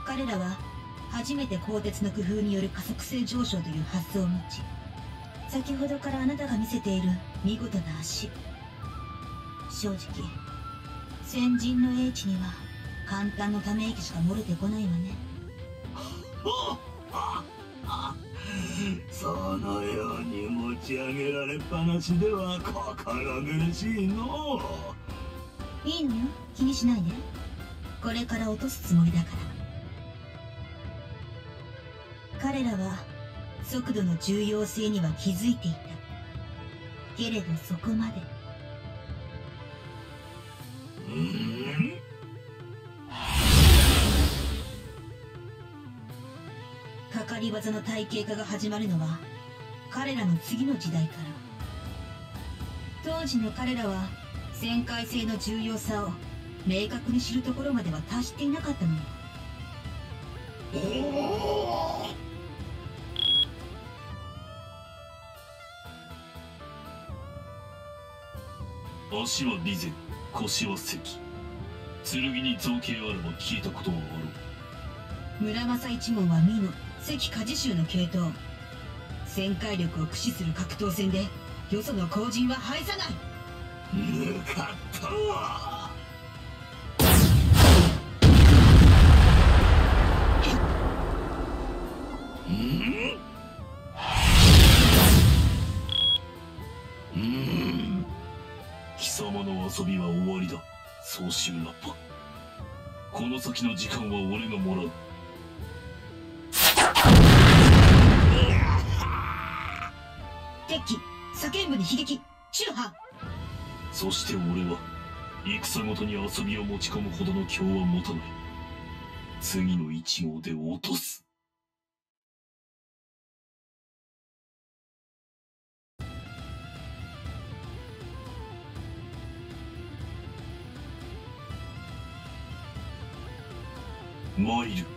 彼らは初めて鋼鉄の工夫による加速性上昇という発想を持ち、先ほどからあなたが見せている見事な足、正直先人の英知には簡単のため息しか漏れてこないわね。 そのように持ち上げられっぱなしでは心苦しいの。 いいのよ、気にしないで。これから落とすつもりだから。彼らは速度の重要性には気づいていたけれど、そこまで。 うーんかかり技の体系化が始まるのは彼らの次の時代から。当時の彼らは旋回性の重要さを明確に知るところまでは達していなかったのよ。 足は備前、腰は関、剣に造形あれば聞いたことはあろう。村正一門は美濃関鍛冶衆の系統。旋回力を駆使する格闘戦でよその後陣は排さない。 ぬかったわ。うんうん貴様の遊びは終わりだ。総州ラッパ、この先の時間は俺がもらう。 敵機左剣部に悲劇中波。 そして俺は戦ごとに遊びを持ち込むほどの強は持たない。次の一号で落とす。参る。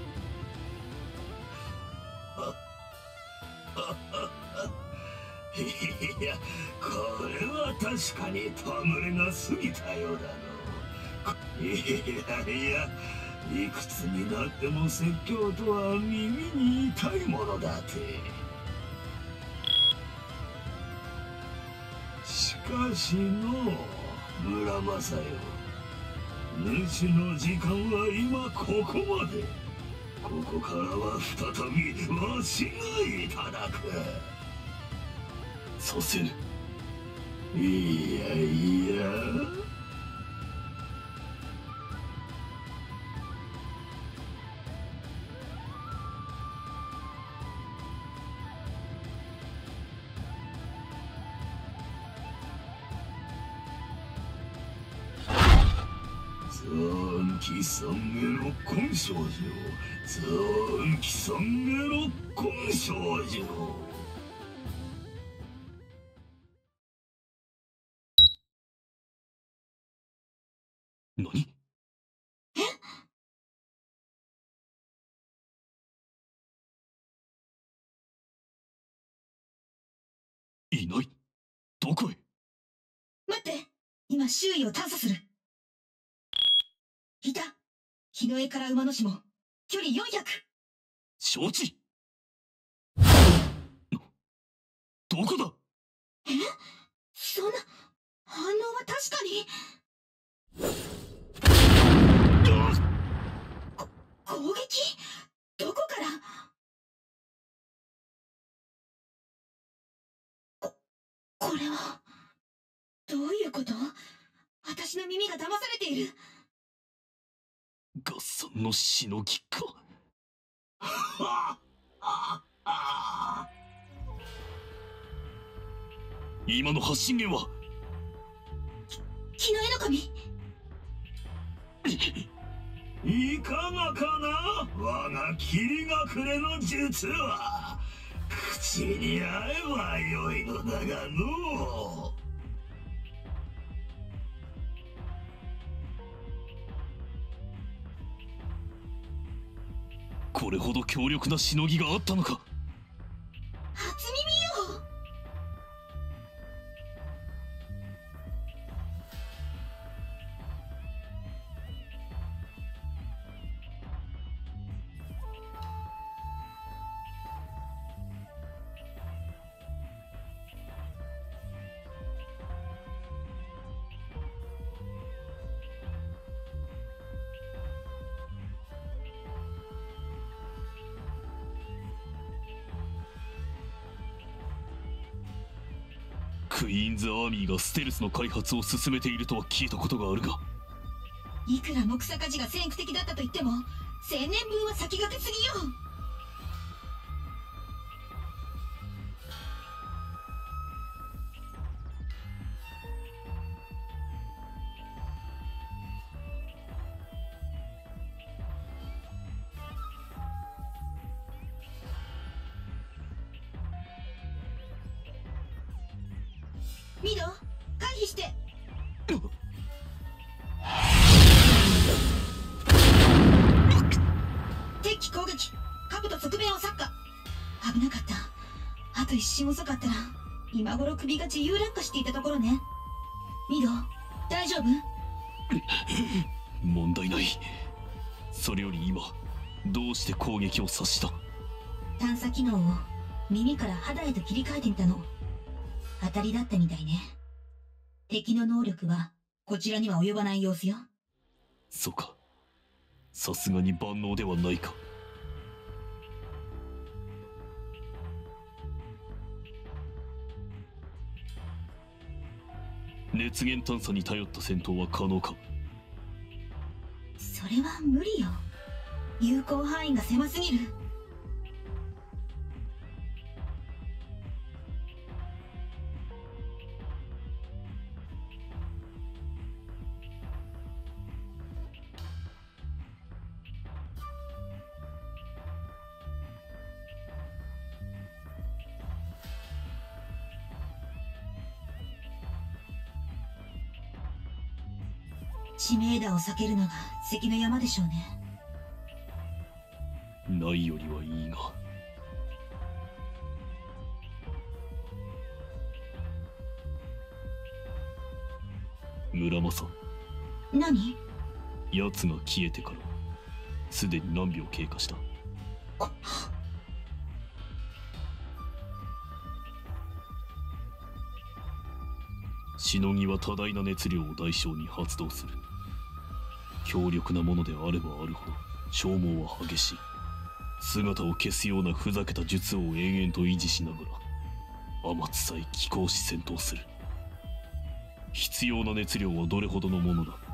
いや、これは確かに戯れが過ぎたようだの。いやいや、いくつになっても説教とは耳に痛いものだて。しかしの村正よ、主の時間は今ここまで。ここからは再びわしがいただく。 させぬ。 いやいや、 残機三下の根性上、残機三下の根性上。 何？いない。どこへ？ 待って、今周囲を探査する。いた。日の絵から馬の島も距離よんひゃく。 承知。どこだ？ え？そんな反応は確かに。こ攻撃？どこから？ここれはどういうこと？私の耳が騙されている。 合算のしのぎか。今の発信源は日の絵の神。 いかがかな、我が霧隠れの術は。口に合えばよいのだがのう。 これほど強力なしのぎがあったのか。 初耳よ。 クイーンズアーミーがステルスの開発を進めているとは聞いたことがあるが、 いくら木坂地が先駆的だったと言っても千年分は先駆けすぎよ。ミド、回避して。敵攻撃、兜側面を削火。危なかった。あと一瞬遅かったら今頃首が自由落下していたところね。ミド、大丈夫？ 問題ない。それより今どうして攻撃を察した？ 探査機能を耳から肌へと切り替えてみたの。当たりだったみたいね。敵の能力はこちらには及ばない様子よ。 そうか。さすがに万能ではないか。熱源探査に頼った戦闘は可能か？ それは無理よ。有効範囲が狭すぎる。知名度を避けるのが関の山でしょうね。 ないよりはいいが。村正。 何？ 奴が消えてからすでに何秒経過した？しのぎは多大な熱量を代償に発動する。強力なものであればあるほど消耗は激しい。姿を消すようなふざけた術を延々と維持しながら天津さえ寄港し戦闘する。必要な熱量はどれほどのものだ？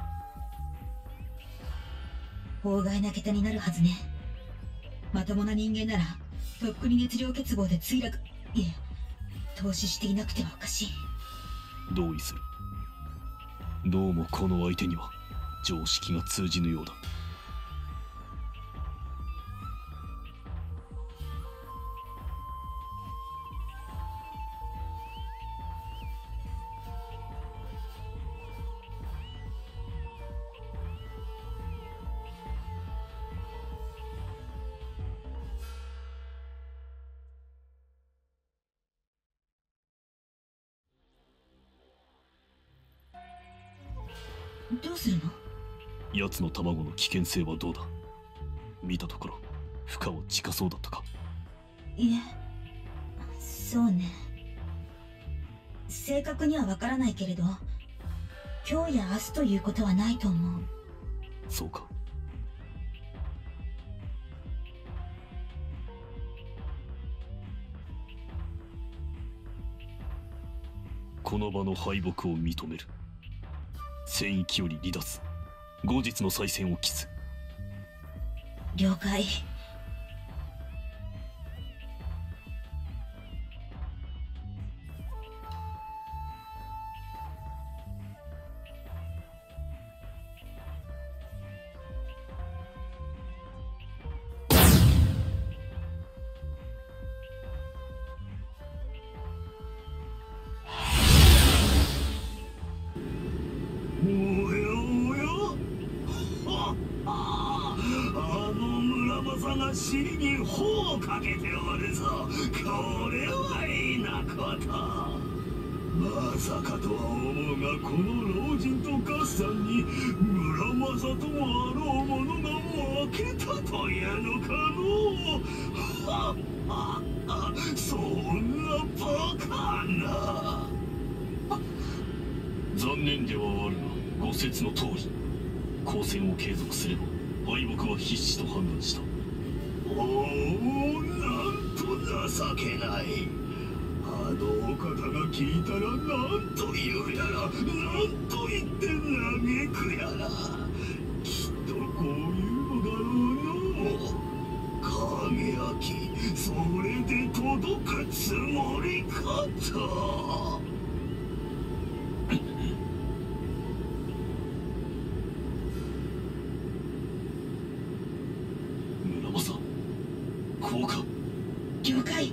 法外な桁になるはずね。まともな人間ならとっくに熱量欠乏で墜落、いえ投資していなくてはおかしい。 同意する。どうもこの相手には常識が通じぬようだ。 どうするの？ 奴の卵の危険性はどうだ？見たところ負荷は近そうだったか？ いえ、そうね。正確にはわからないけれど、今日や明日ということはないと思う。 そうか。この場の敗北を認める。戦域より離脱。後日の再戦を期す。 了解。 尻に頬をかけておるぞ。これはいいなこと。まさかとは思うが、この老人と合算に村正ともあろう者が負けたというのかのう。はっはっは、そんなバカな。 残念ではあるが、ご説の通り交戦を継続すれば敗北は必至と判断した。 おお、なんと情けない。あのお方が聞いたら何と言うやら、何と言って嘆くやら。きっとこういうのだろうの。影焼それで届くつもりかと。 村正、こうか。 了解。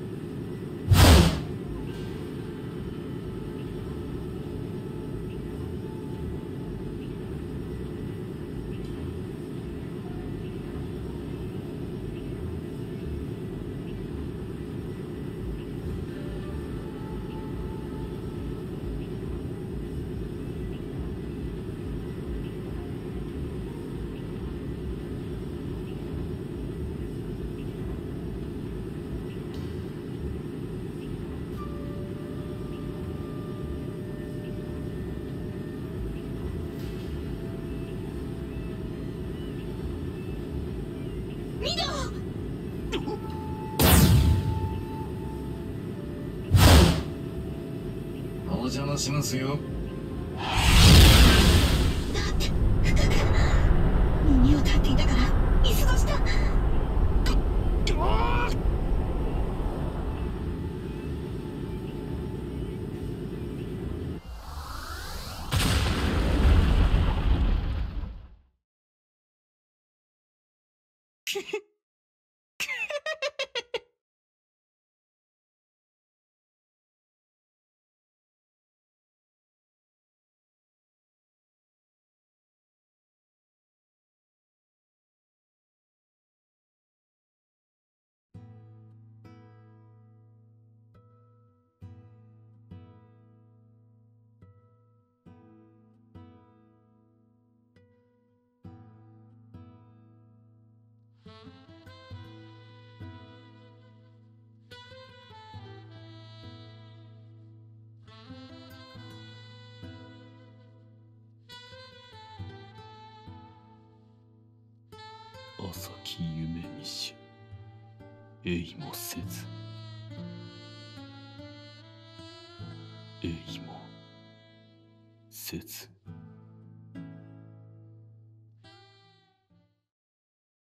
お邪魔しますよ。 だって深く耳を立っていたから見過ごした。 浅き夢見し栄もせず、栄もせず。